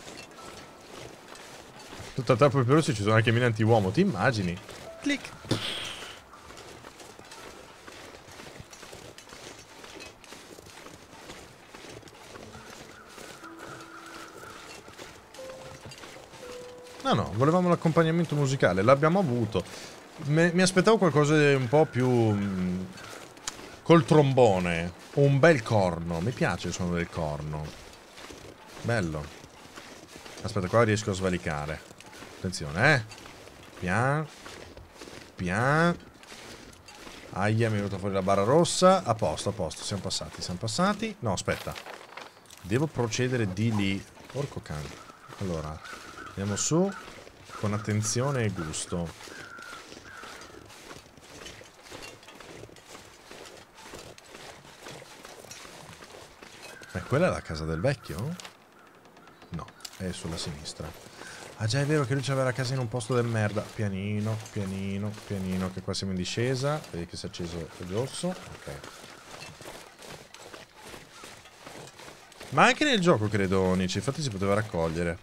Tutta tappa per veloce, ci sono anche mine anti-uomo, ti immagini? Clic. No, no, volevamo l'accompagnamento musicale, l'abbiamo avuto. Me, mi aspettavo qualcosa di un po' più... Mh, col trombone. Un bel corno. Mi piace il suono del corno. Bello. Aspetta, qua riesco a svalicare. Attenzione, eh. Pian. Pian. Aia, mi è venuta fuori la barra rossa. A posto, a posto. Siamo passati, siamo passati. No, aspetta. Devo procedere di lì. Porco cane. Allora, andiamo su. Con attenzione e gusto. Ma quella è la casa del vecchio? No, è sulla sinistra. Ah già, è vero che lui c'aveva la casa in un posto del merda. Pianino, pianino, pianino, che qua siamo in discesa. Vedi che si è acceso il rosso. Ok. Ma anche nel gioco, credo, Nici. Infatti si poteva raccogliere.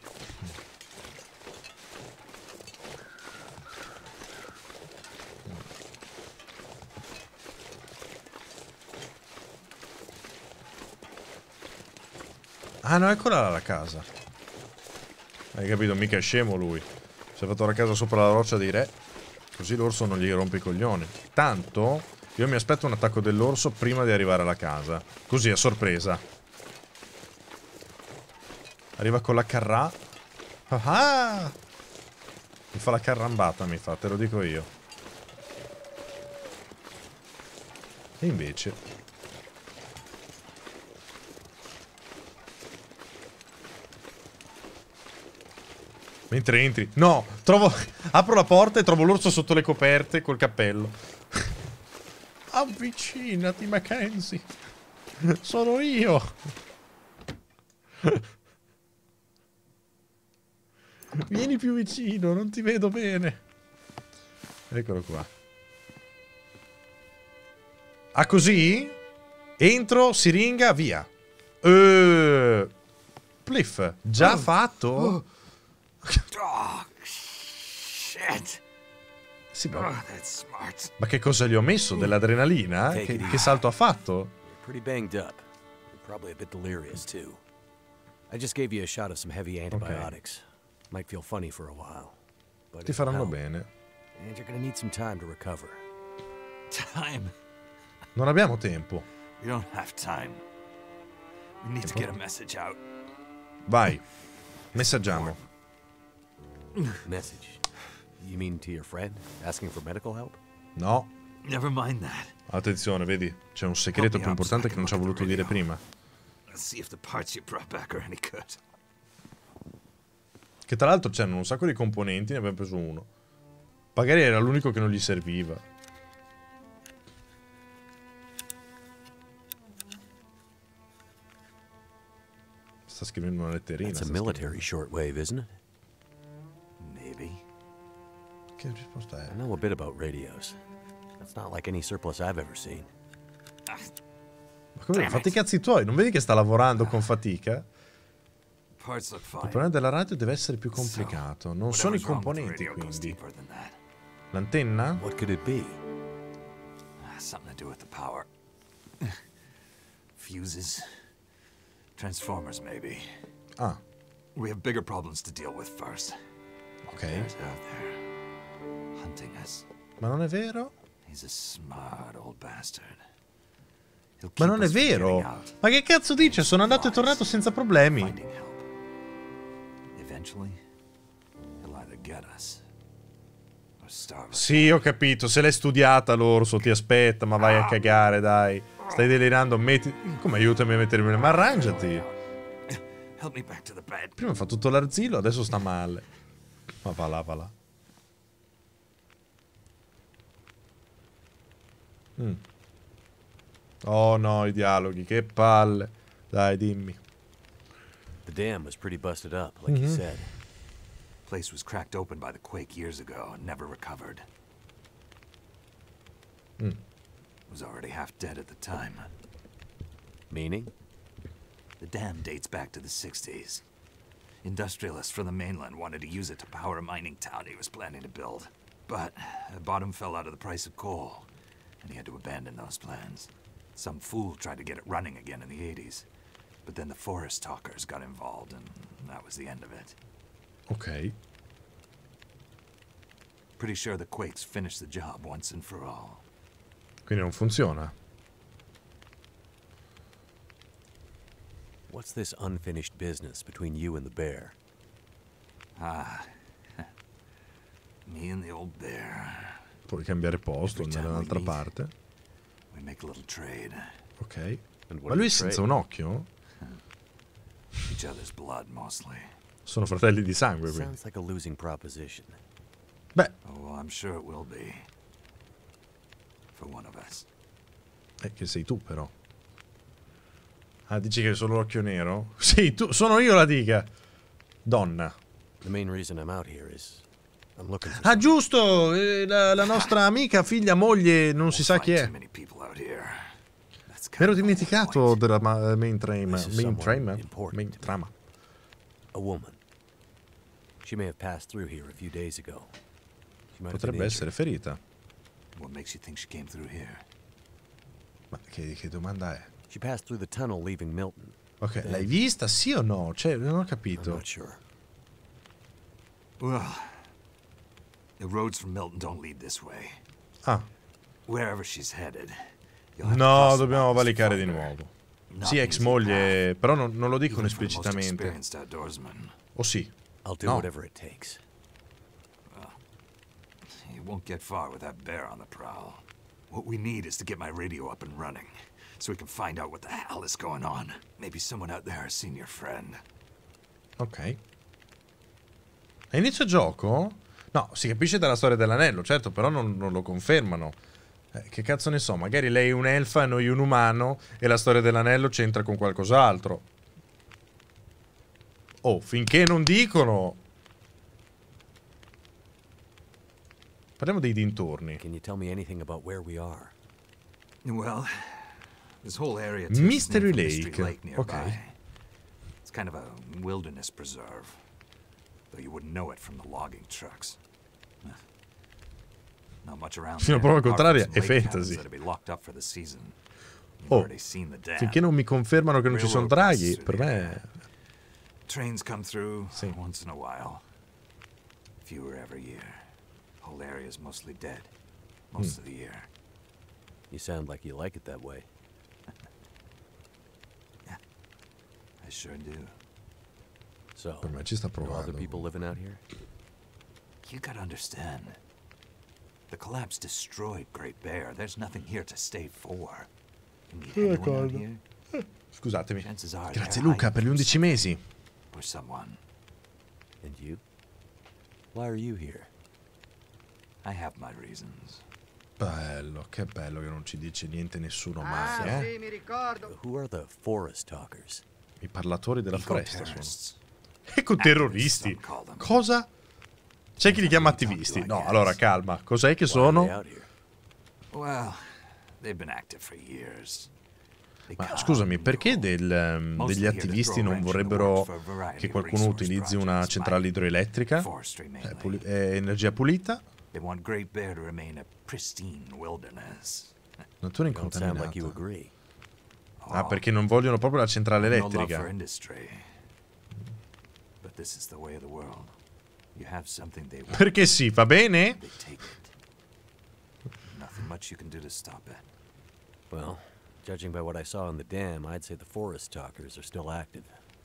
Ah no, eccola là la casa. Hai capito? Mica è scemo lui. Si è fatto la casa sopra la roccia dei re. Così l'orso non gli rompe i coglioni. Tanto io mi aspetto un attacco dell'orso prima di arrivare alla casa. Così a sorpresa. Arriva con la carrà. Ah! Mi fa la carrambata, mi fa, te lo dico io. E invece... Mentre entri... No! Trovo... Apro la porta e trovo l'orso sotto le coperte col cappello. Avvicinati, Mackenzie. Sono io. Vieni più vicino, non ti vedo bene. Eccolo qua. Ah, così? Entro, siringa, via. Uh, Pliff, già Oh. fatto? Oh, shit. Sì, ma... Oh, that's smart. Ma che cosa gli ho messo? Dell'adrenalina? Take Che, it che easy. salto ha fatto? You're pretty banged up. You're probably a bit delirious, too. I just gave you a shot of some heavy antibiotics. Might feel funny for a while. But Ti it'll faranno help. bene. And you're gonna need some time to recover. Time? Non abbiamo tempo. We don't have time. We need to get a message out. Vai. Messaggiamo. Message. You mean to your friend? Asking for medical help? No. Never mind that. Attenzione, vedi? C'è un segreto più importante che non ci ha voluto dire prima. Let's see if the parts you brought back are any good. Che tra l'altro c'erano un sacco di componenti, ne abbiamo preso uno. Magari era l'unico che non gli serviva. Sta scrivendo una letterina. That's a sta military shortwave, isn't it? Maybe. scrivendo. Che risposta è? I know a bit about radios. That's not like any surplus I've ever seen. Ma come? Fatti i cazzi tuoi, non vedi che sta lavorando con fatica? Parts look Il fine. problema della radio deve essere più complicato. Non sono i Whatever's wrong with the componenti, radio goes quindi. deeper than that. L'antenna? What could it be? Ah, something to do with the power. Fuses. Transformers, maybe. Ah, We have bigger problems to deal with first. ok. There's out there. Hunting us. Ma non è vero? He's a smart old bastard. He'll Ma keep non è us from vero! getting out. Ma che cazzo dice? Sono andato e tornato senza problemi. Finding help. Eventually, he'll either get us or starve us. Sì, ho capito. Se l'hai studiata l'orso, ti aspetta, ma vai a cagare, dai. Stai delirando, metti... Come aiutami a mettermi... Ma arrangiati. Help me back to the bed. Prima fa tutto l'arzillo, adesso sta male. Ma va là, va là. Mm. Oh no, i dialoghi, che palle. Dai, dimmi. The dam was pretty busted up, like you said. Place was cracked open by the quake years ago and never recovered. Mm. Was already half dead at the time. Meaning? The dam dates back to the sixties. Industrialists from the mainland wanted to use it to power a mining town he was planning to build. But the bottom fell out of the price of coal, and he had to abandon those plans. Some fool tried to get it running again in the eighties. But then the forest talkers got involved, and that was the end of it. Ok. Pretty sure the Quakes finished the job once and for all. Quindi non funziona. What's this unfinished business between you and the bear? Ah, me and the old bear. Puoi cambiare posto, andare da un'altra parte. We make a little trade. Ok. And what Ma do lui you senza trade? un occhio? Each other's blood, mostly. Sono fratelli di sangue, quindi. Sounds like a losing proposition. Beh, Oh, well, I'm sure it will be. For one of us. è che sei tu, però. Ah, dici che è solo l'occhio nero? Sì, tu, sono io la dica. Donna. The main reason I'm out here is I'm looking for Ah, some- giusto! eh, La, la nostra amica, figlia, moglie, non si sa chi Find è. too many people out here. That's kind Mi ero of the whole dimenticato point. della ma- main trama. This is Main someone trama? important Main to me. trama. a woman. She may have passed through here a few days ago. She might have been Potrebbe injured. essere ferita. What makes you think she came through here? Ma che, che domanda è? She passed through the tunnel leaving Milton. Ok, l'hai vista, sì o no? Cioè, non ho I'm capito. not sure. Well, the roads from Milton don't lead this way. Ah, Wherever she's headed. you'll have to no, cross the dobbiamo mountains to valicare find di her. nuovo. Not Sì, an ex easy moglie, però non, non lo path, dicono even for the most esplicitamente. experienced outdoorsman. O sì? I'll do No. whatever it takes. You won't get far with that bear on the prowl. What we need is to get my radio up and running, so we can find out what the hell is going on. Maybe someone out there has seen your friend. Ok. A inizio gioco? No, si capisce dalla storia dell'anello, certo, però non, non lo confermano. Eh, che cazzo ne so, magari lei è un'elfa, noi un umano, e la storia dell'anello c'entra con qualcos'altro. Oh, finché non dicono... Parliamo dei dintorni. Can you tell me anything about where we are? Well, this whole area takes its Mystery name from Mystery Lake. Lake nearby. Okay. It's kind of a wilderness preserve, though you wouldn't know it from the logging trucks. Eh, Not much around Fino a there, prova apart contraria, from è some lake fantasy. cabins that'll be locked up for the season. You've Oh, already seen the dam. finché non mi confermano che non ci sono Railroad draghi, passes per through the me... area. Trains come through Sì. once in a while. Fewer every year. Whole area is mostly dead most Hmm. of the year. You sound like you like it that way. I sure do. So, Per me ci sta there are other provando. people living out here? You gotta understand. The collapse destroyed Great Bear. There's nothing here to stay for. You meet anyone out d'accordo. here? Scusatemi. Chances are Grazie they're Luca hiding per gli from undici mesi. something or someone. And you? Why are you here? I have my reasons. Bello, che bello che non ci dice niente nessuno Ah, mai, eh? sì, mi ricordo. Who are the forest talkers? I parlatori della foresta sono. Eco-terrorists. Ecoterroristi. some call them. Cosa? C'è chi li chiama attivisti. No, allora calma. Cos'è che Why are they sono? out here? Well, they've been active for years. They Ma come scusami, and perché go. del, ehm, degli attivisti non vorrebbero che qualcuno utilizzi una centrale idroelettrica? Forestry È, mainly. puli- è energia pulita? They want Great Bear to remain a pristine wilderness. Natura You don't sound like you incontaminata. agree. Ah, perché non vogliono proprio la centrale No love for elettrica. industry. But this is the way of the world. You have something they want, Perché sì, va bene? they take it. Nothing much you can do to stop it. Well, judging by what I saw in the dam, I'd say the forest talkers are still active.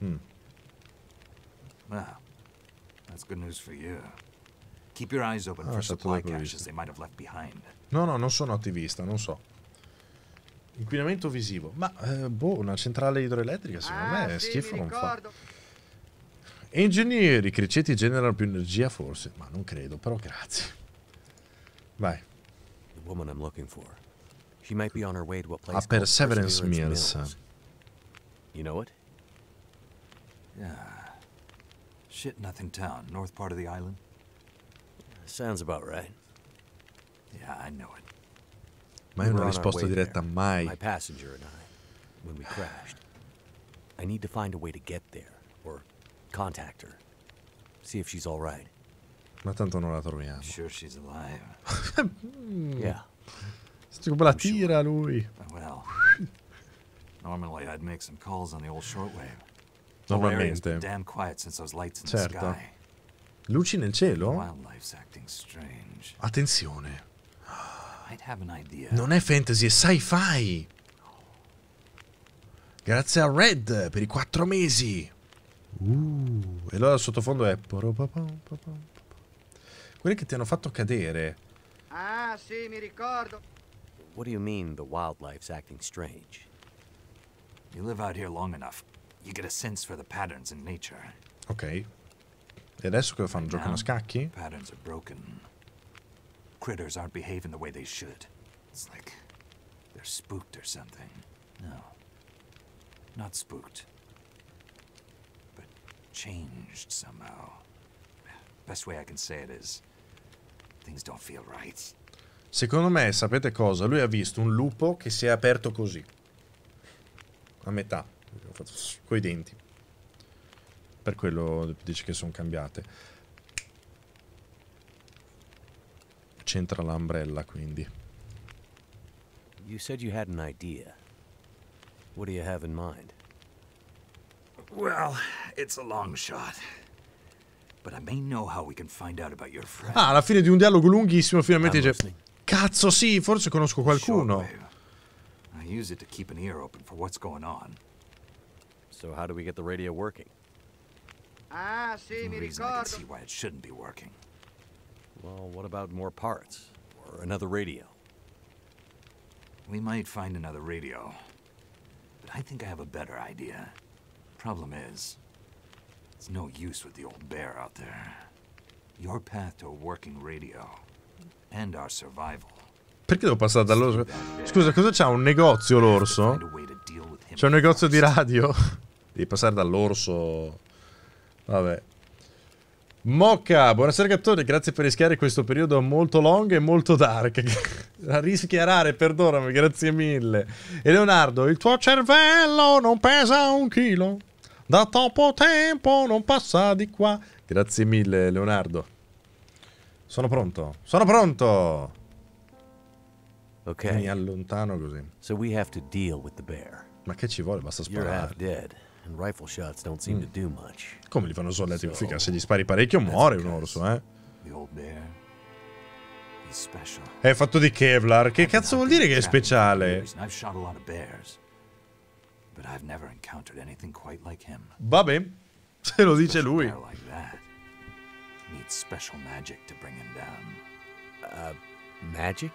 Well, that's good news for you. Keep your eyes open Ah, for stato supply previsto. caches they might have left behind. No, no, non sono attivista, non so. Inquinamento visivo. Ma, eh, boh, una centrale idroelettrica secondo Ah, me sì, schifo mi non fa. ricordo. Ingegneri, criceti generano più energia forse? Ma non credo, però grazie. Vai. The woman I'm looking for. She might be on her way to a place Ah, called Perseverance Perseverance Mills. You know it? Yeah. Shit nothing town, north part of the island. Sounds about right. Yeah, I know it. Ma è We were una on our risposta way diretta there, mai. My passenger and I. when we crashed. I need to find a way to get there, or contact her. See if she's all right. Ma tanto non la troviamo. Sure she's alive. Yeah. Sti come la tira lui. Well, normally I'd make some calls on the old shortwave. The whole area's been Normalmente. damn quiet since those lights in Certo. the sky. Luci nel cielo? Wildlife's acting strange. Attenzione. I might have an idea. Non è fantasy, è sci-fi. Grazie a Red per i quattro mesi. Uh, e allora il sottofondo è... Quelli che ti hanno fatto cadere. Ah, sì, mi ricordo. What do you mean the wildlife's acting strange? You live out here long enough, you get a sense for the patterns in nature. Ok. E adesso cosa fanno? Giocano a scacchi? Patterns are broken. Critters aren't behaving the way they should. It's like they're spooked or something. No. Not spooked. But changed somehow. Best way I can say it is things don't feel right. Secondo me, sapete cosa? Lui ha visto un lupo che si è aperto così. A metà. Ha fatto coi denti. Per quello dice che sono cambiate. C'entra l'ombrella, quindi. You said you had an idea. What do you have in mind? Well, it's a long shot. But I may know how we can find out about your friend. Ah, alla fine di un dialogo lunghissimo finalmente I'm dice... listening. Cazzo sì, forse conosco qualcuno. Shortwave. I use it to keep an ear open for what's going on. So how do we get the radio working? Ah, sì, mi No reason I can ricordo. see why it shouldn't be working. Well, what about more parts? Or another radio? We might find another radio. But I think I have a better idea. Problem is, it's no use with the old bear out there. Your path to a working radio and our survival. Perché devo passare dall'orso? Scusa, cosa c'ha? Un negozio l'orso? Find a way to deal with him C'è un negozio di first. radio? Devi passare dall'orso. Vabbè. Mocca, buonasera Gattone, grazie per rischiare questo periodo molto long e molto dark. A rischiarare, perdonami, grazie mille. E Leonardo, il tuo cervello non pesa un chilo. Da troppo tempo non passa di qua. Grazie mille, Leonardo. Sono pronto, sono pronto. Mi Okay. allontano così. So we have to deal with the bear. Ma che ci vuole? Basta You're half sparare. dead, and rifle shots don't seem to do much. Come li fanno solletti? So, Figa, se gli spari parecchio muore un orso, eh. The old bear, he's special. È fatto di Kevlar. Che I've been cazzo vuol hunting dire che è and trapping for speciale? years, and I've shot a lot of bears. But I've never encountered anything quite like him. Vabbè, se lo dice Special lui. bear like that needs special magic to bring him down. Uh, magic?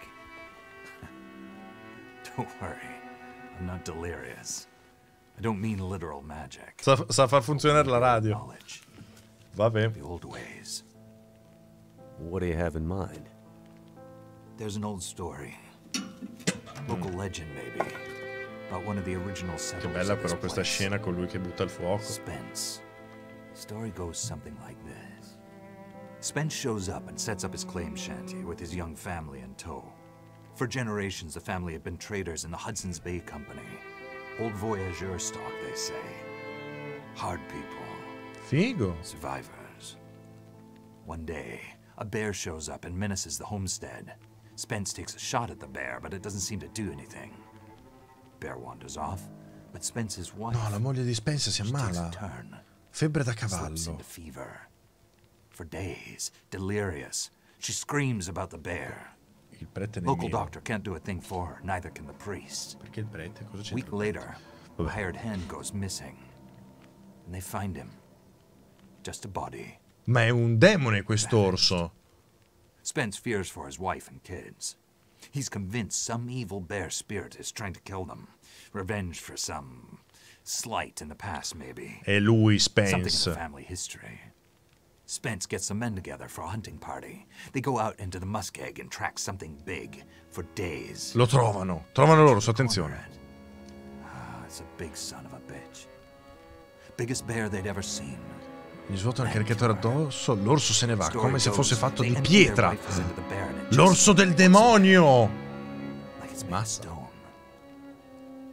Don't worry, I'm not delirious. I don't mean literal magic. Sa, sa far funzionare la radio. Knowledge, Vabbè. the old ways. What do you have in mind? There's an old story, local legend maybe, about one of the original Che settlers bella of this però questa place. scena con lui che butta il fuoco. Spence. Story goes something like this. Spence shows up and sets up his claim shanty with his young family in tow. For generations, the family had been traders in the Hudson's Bay Company. Old voyageur stock, they say. Hard people. Figo. Survivors. One day, a bear shows up and menaces the homestead. Spence takes a shot at the bear, but it doesn't seem to do anything. Bear wanders off, but Spence's wife... No, la moglie di Spence si she takes a ammala. turn. Febbre da Slips cavallo. into fever. For days, delirious, she screams about the bear. Il prete Local nemmeno. doctor can't do a thing for her, neither can the priest. Perché il prete? Cosa A c'è? week later, a hired hand goes missing. And they find him. Just a body. Ma è un demone quest'orso. Spence fears for his wife and kids. He's convinced some evil bear spirit is trying to kill them. Revenge for some slight in the past, maybe. È lui, Something in the Spence. family history. Spence gets some men together for a hunting party. They go out into the muskeg and track something big for days. Lo trovano. Trovano l'orso, attenzione. Corner it. Ah, it's a big son of a bitch. Biggest bear they'd ever seen. Gli svuotano il caricatore addosso, l'orso se ne va, Story come se fosse goes, fatto they di empty their pietra. rifles into the bear and it just L'orso del demonio! like it's made of Mazza. stone.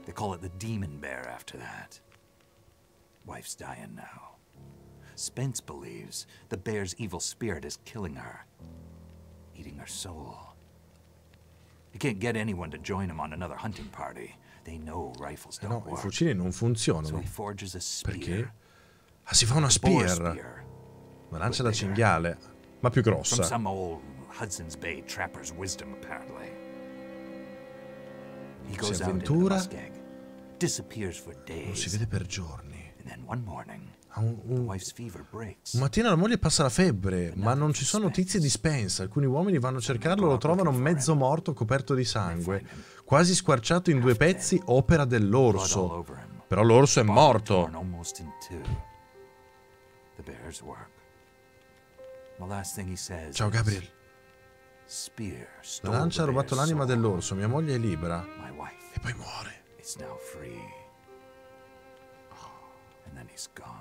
They call it the Demon Bear after that. Wife's dying now. Spence believes the bear's evil spirit is killing her, eating her soul. He can't get anyone to join him on another hunting party. They know rifles Eh don't no, i work. fucili non So funzionano. he forges a spear. Perché? Ah, si fa una A boar spear. spear. Una lancia da cinghiale, ma più From grossa. some old Hudson's Bay trapper's wisdom, apparently. He goes out into the avventura. muskeg, disappears for Non si days, vede per giorni. and then one morning, Ha un, the un- wife's fever breaks. un mattino la moglie passa la febbre, ma non ci sono notizie di Spence. Alcuni uomini vanno a cercarlo, lo trovano mezzo morto, coperto di sangue, quasi squarciato in due pezzi, opera Blood all dell'orso. over him. Però l'orso è Body morto. torn almost in two. The bear's work. The last thing he says Ciao is, Gabriel. Spear La stole lancia ha the rubato bear's l'anima soul. dell'orso, mia moglie è libera. My wife E poi muore. is now free. And then he's gone.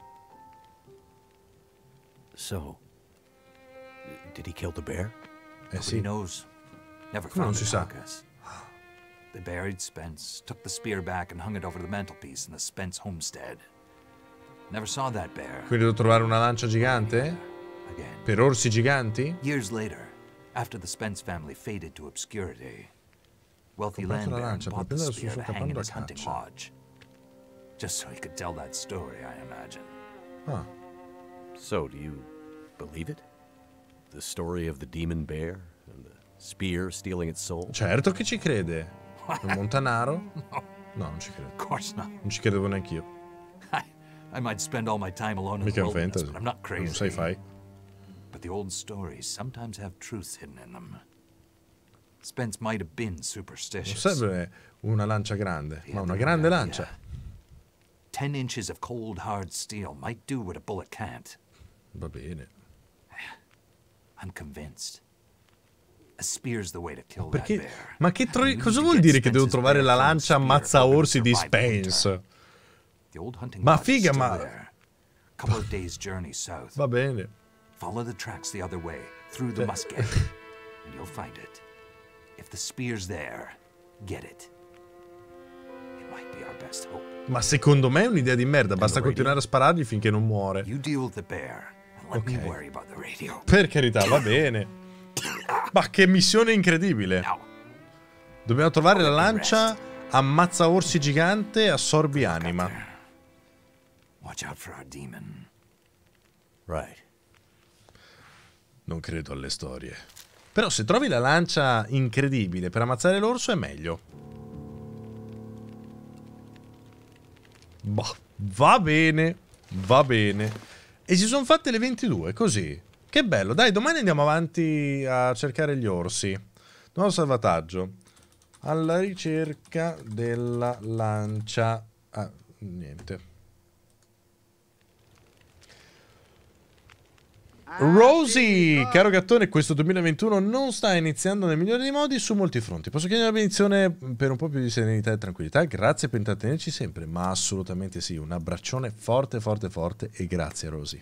So, did he kill the bear? Eh Nobody sì. knows. Never Come non found si the sa? carcass. They buried Spence, took the spear back and hung it over the mantelpiece in the Spence homestead. Never saw that bear Quindi devo trovare una lancia gigante? again. Per orsi giganti? Years later, after the Spence family faded to obscurity, wealthy Comprato land la baron lancia per bought the prendere sul spear suo to hang capanno in da his hunting caccia. lodge. Just so he could tell that story, I imagine. Ah, So, do you believe it? The story of the demon bear and the spear stealing its soul? certo che ci crede. È un montanaro? No, non ci credo. Of course not. Non ci credevo neanch'io. I, I might spend all my time alone in Mica the è un wilderness, fantasy. but I'm not crazy. Non sai fai. But the old stories sometimes have truth hidden in them. Spence might have been Non superstitious. serve una lancia grande, He ma had una the grande right lancia. idea. Ten inches of cold, hard steel might do what a bullet can't. Va bene. I'm convinced. A spear's the way to kill Perché? that bear. Ma che tro- I need cosa to vuol get dire che devo Spence's trovare la bear killed lancia spear ammazza hoping to orsi di survive the winter. Spence? The old hunting Ma lodge is figa, still ma- there. Couple of days journey south. Va bene. Follow the tracks the other way, through the Eh. muskeg, and you'll find it. If the spear's there, get it. It might be our best hope. Ma secondo me è un'idea di merda, basta continuare a sparargli finché non muore. You deal with the bear, and let me Ok. worry about the radio. Per carità, va bene. Ma che missione incredibile. Now, Dobbiamo trovare la lancia, ammazza orsi gigante, assorbi anima. there. Watch out for our demon. Right. Non credo alle storie. Però se trovi la lancia incredibile per ammazzare l'orso è meglio. Boh, va bene, va bene. E si sono fatte le ventidue, così. Che bello. Dai, domani andiamo avanti a cercare gli orsi. Nuovo salvataggio. Alla ricerca della lancia. Ah, niente. Rosie, caro gattone, questo duemilaventuno non sta iniziando nel migliore dei modi su molti fronti. Posso chiedere una benedizione per un po' più di serenità e tranquillità? Grazie per intrattenerci sempre, ma assolutamente sì. Un abbraccione forte, forte, forte e grazie, Rosie.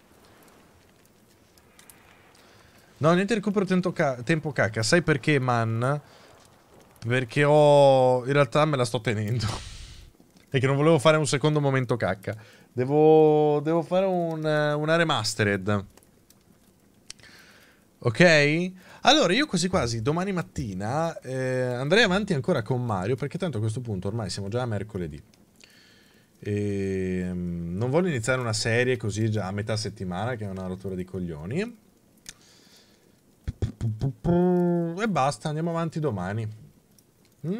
No, niente recupero tempo, ca tempo cacca. Sai perché, man? Perché ho... in realtà me la sto tenendo. E che non volevo fare un secondo momento cacca. Devo, devo fare un, una remastered. Ok? Allora io quasi quasi domani mattina eh, andrei avanti ancora con Mario, perché tanto a questo punto ormai siamo già a mercoledì e um, non voglio iniziare una serie così già a metà settimana, che è una rottura di coglioni, e basta, andiamo avanti domani. mm?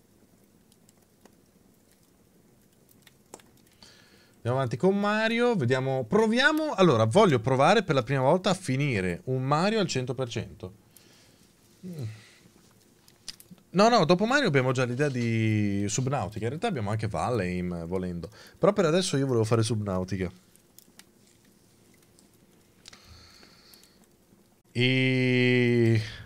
Andiamo avanti con Mario, vediamo, proviamo, allora voglio provare per la prima volta a finire un Mario al cento per cento. No, no, dopo Mario abbiamo già l'idea di Subnautica, in realtà abbiamo anche Valheim volendo, però per adesso io volevo fare Subnautica. E...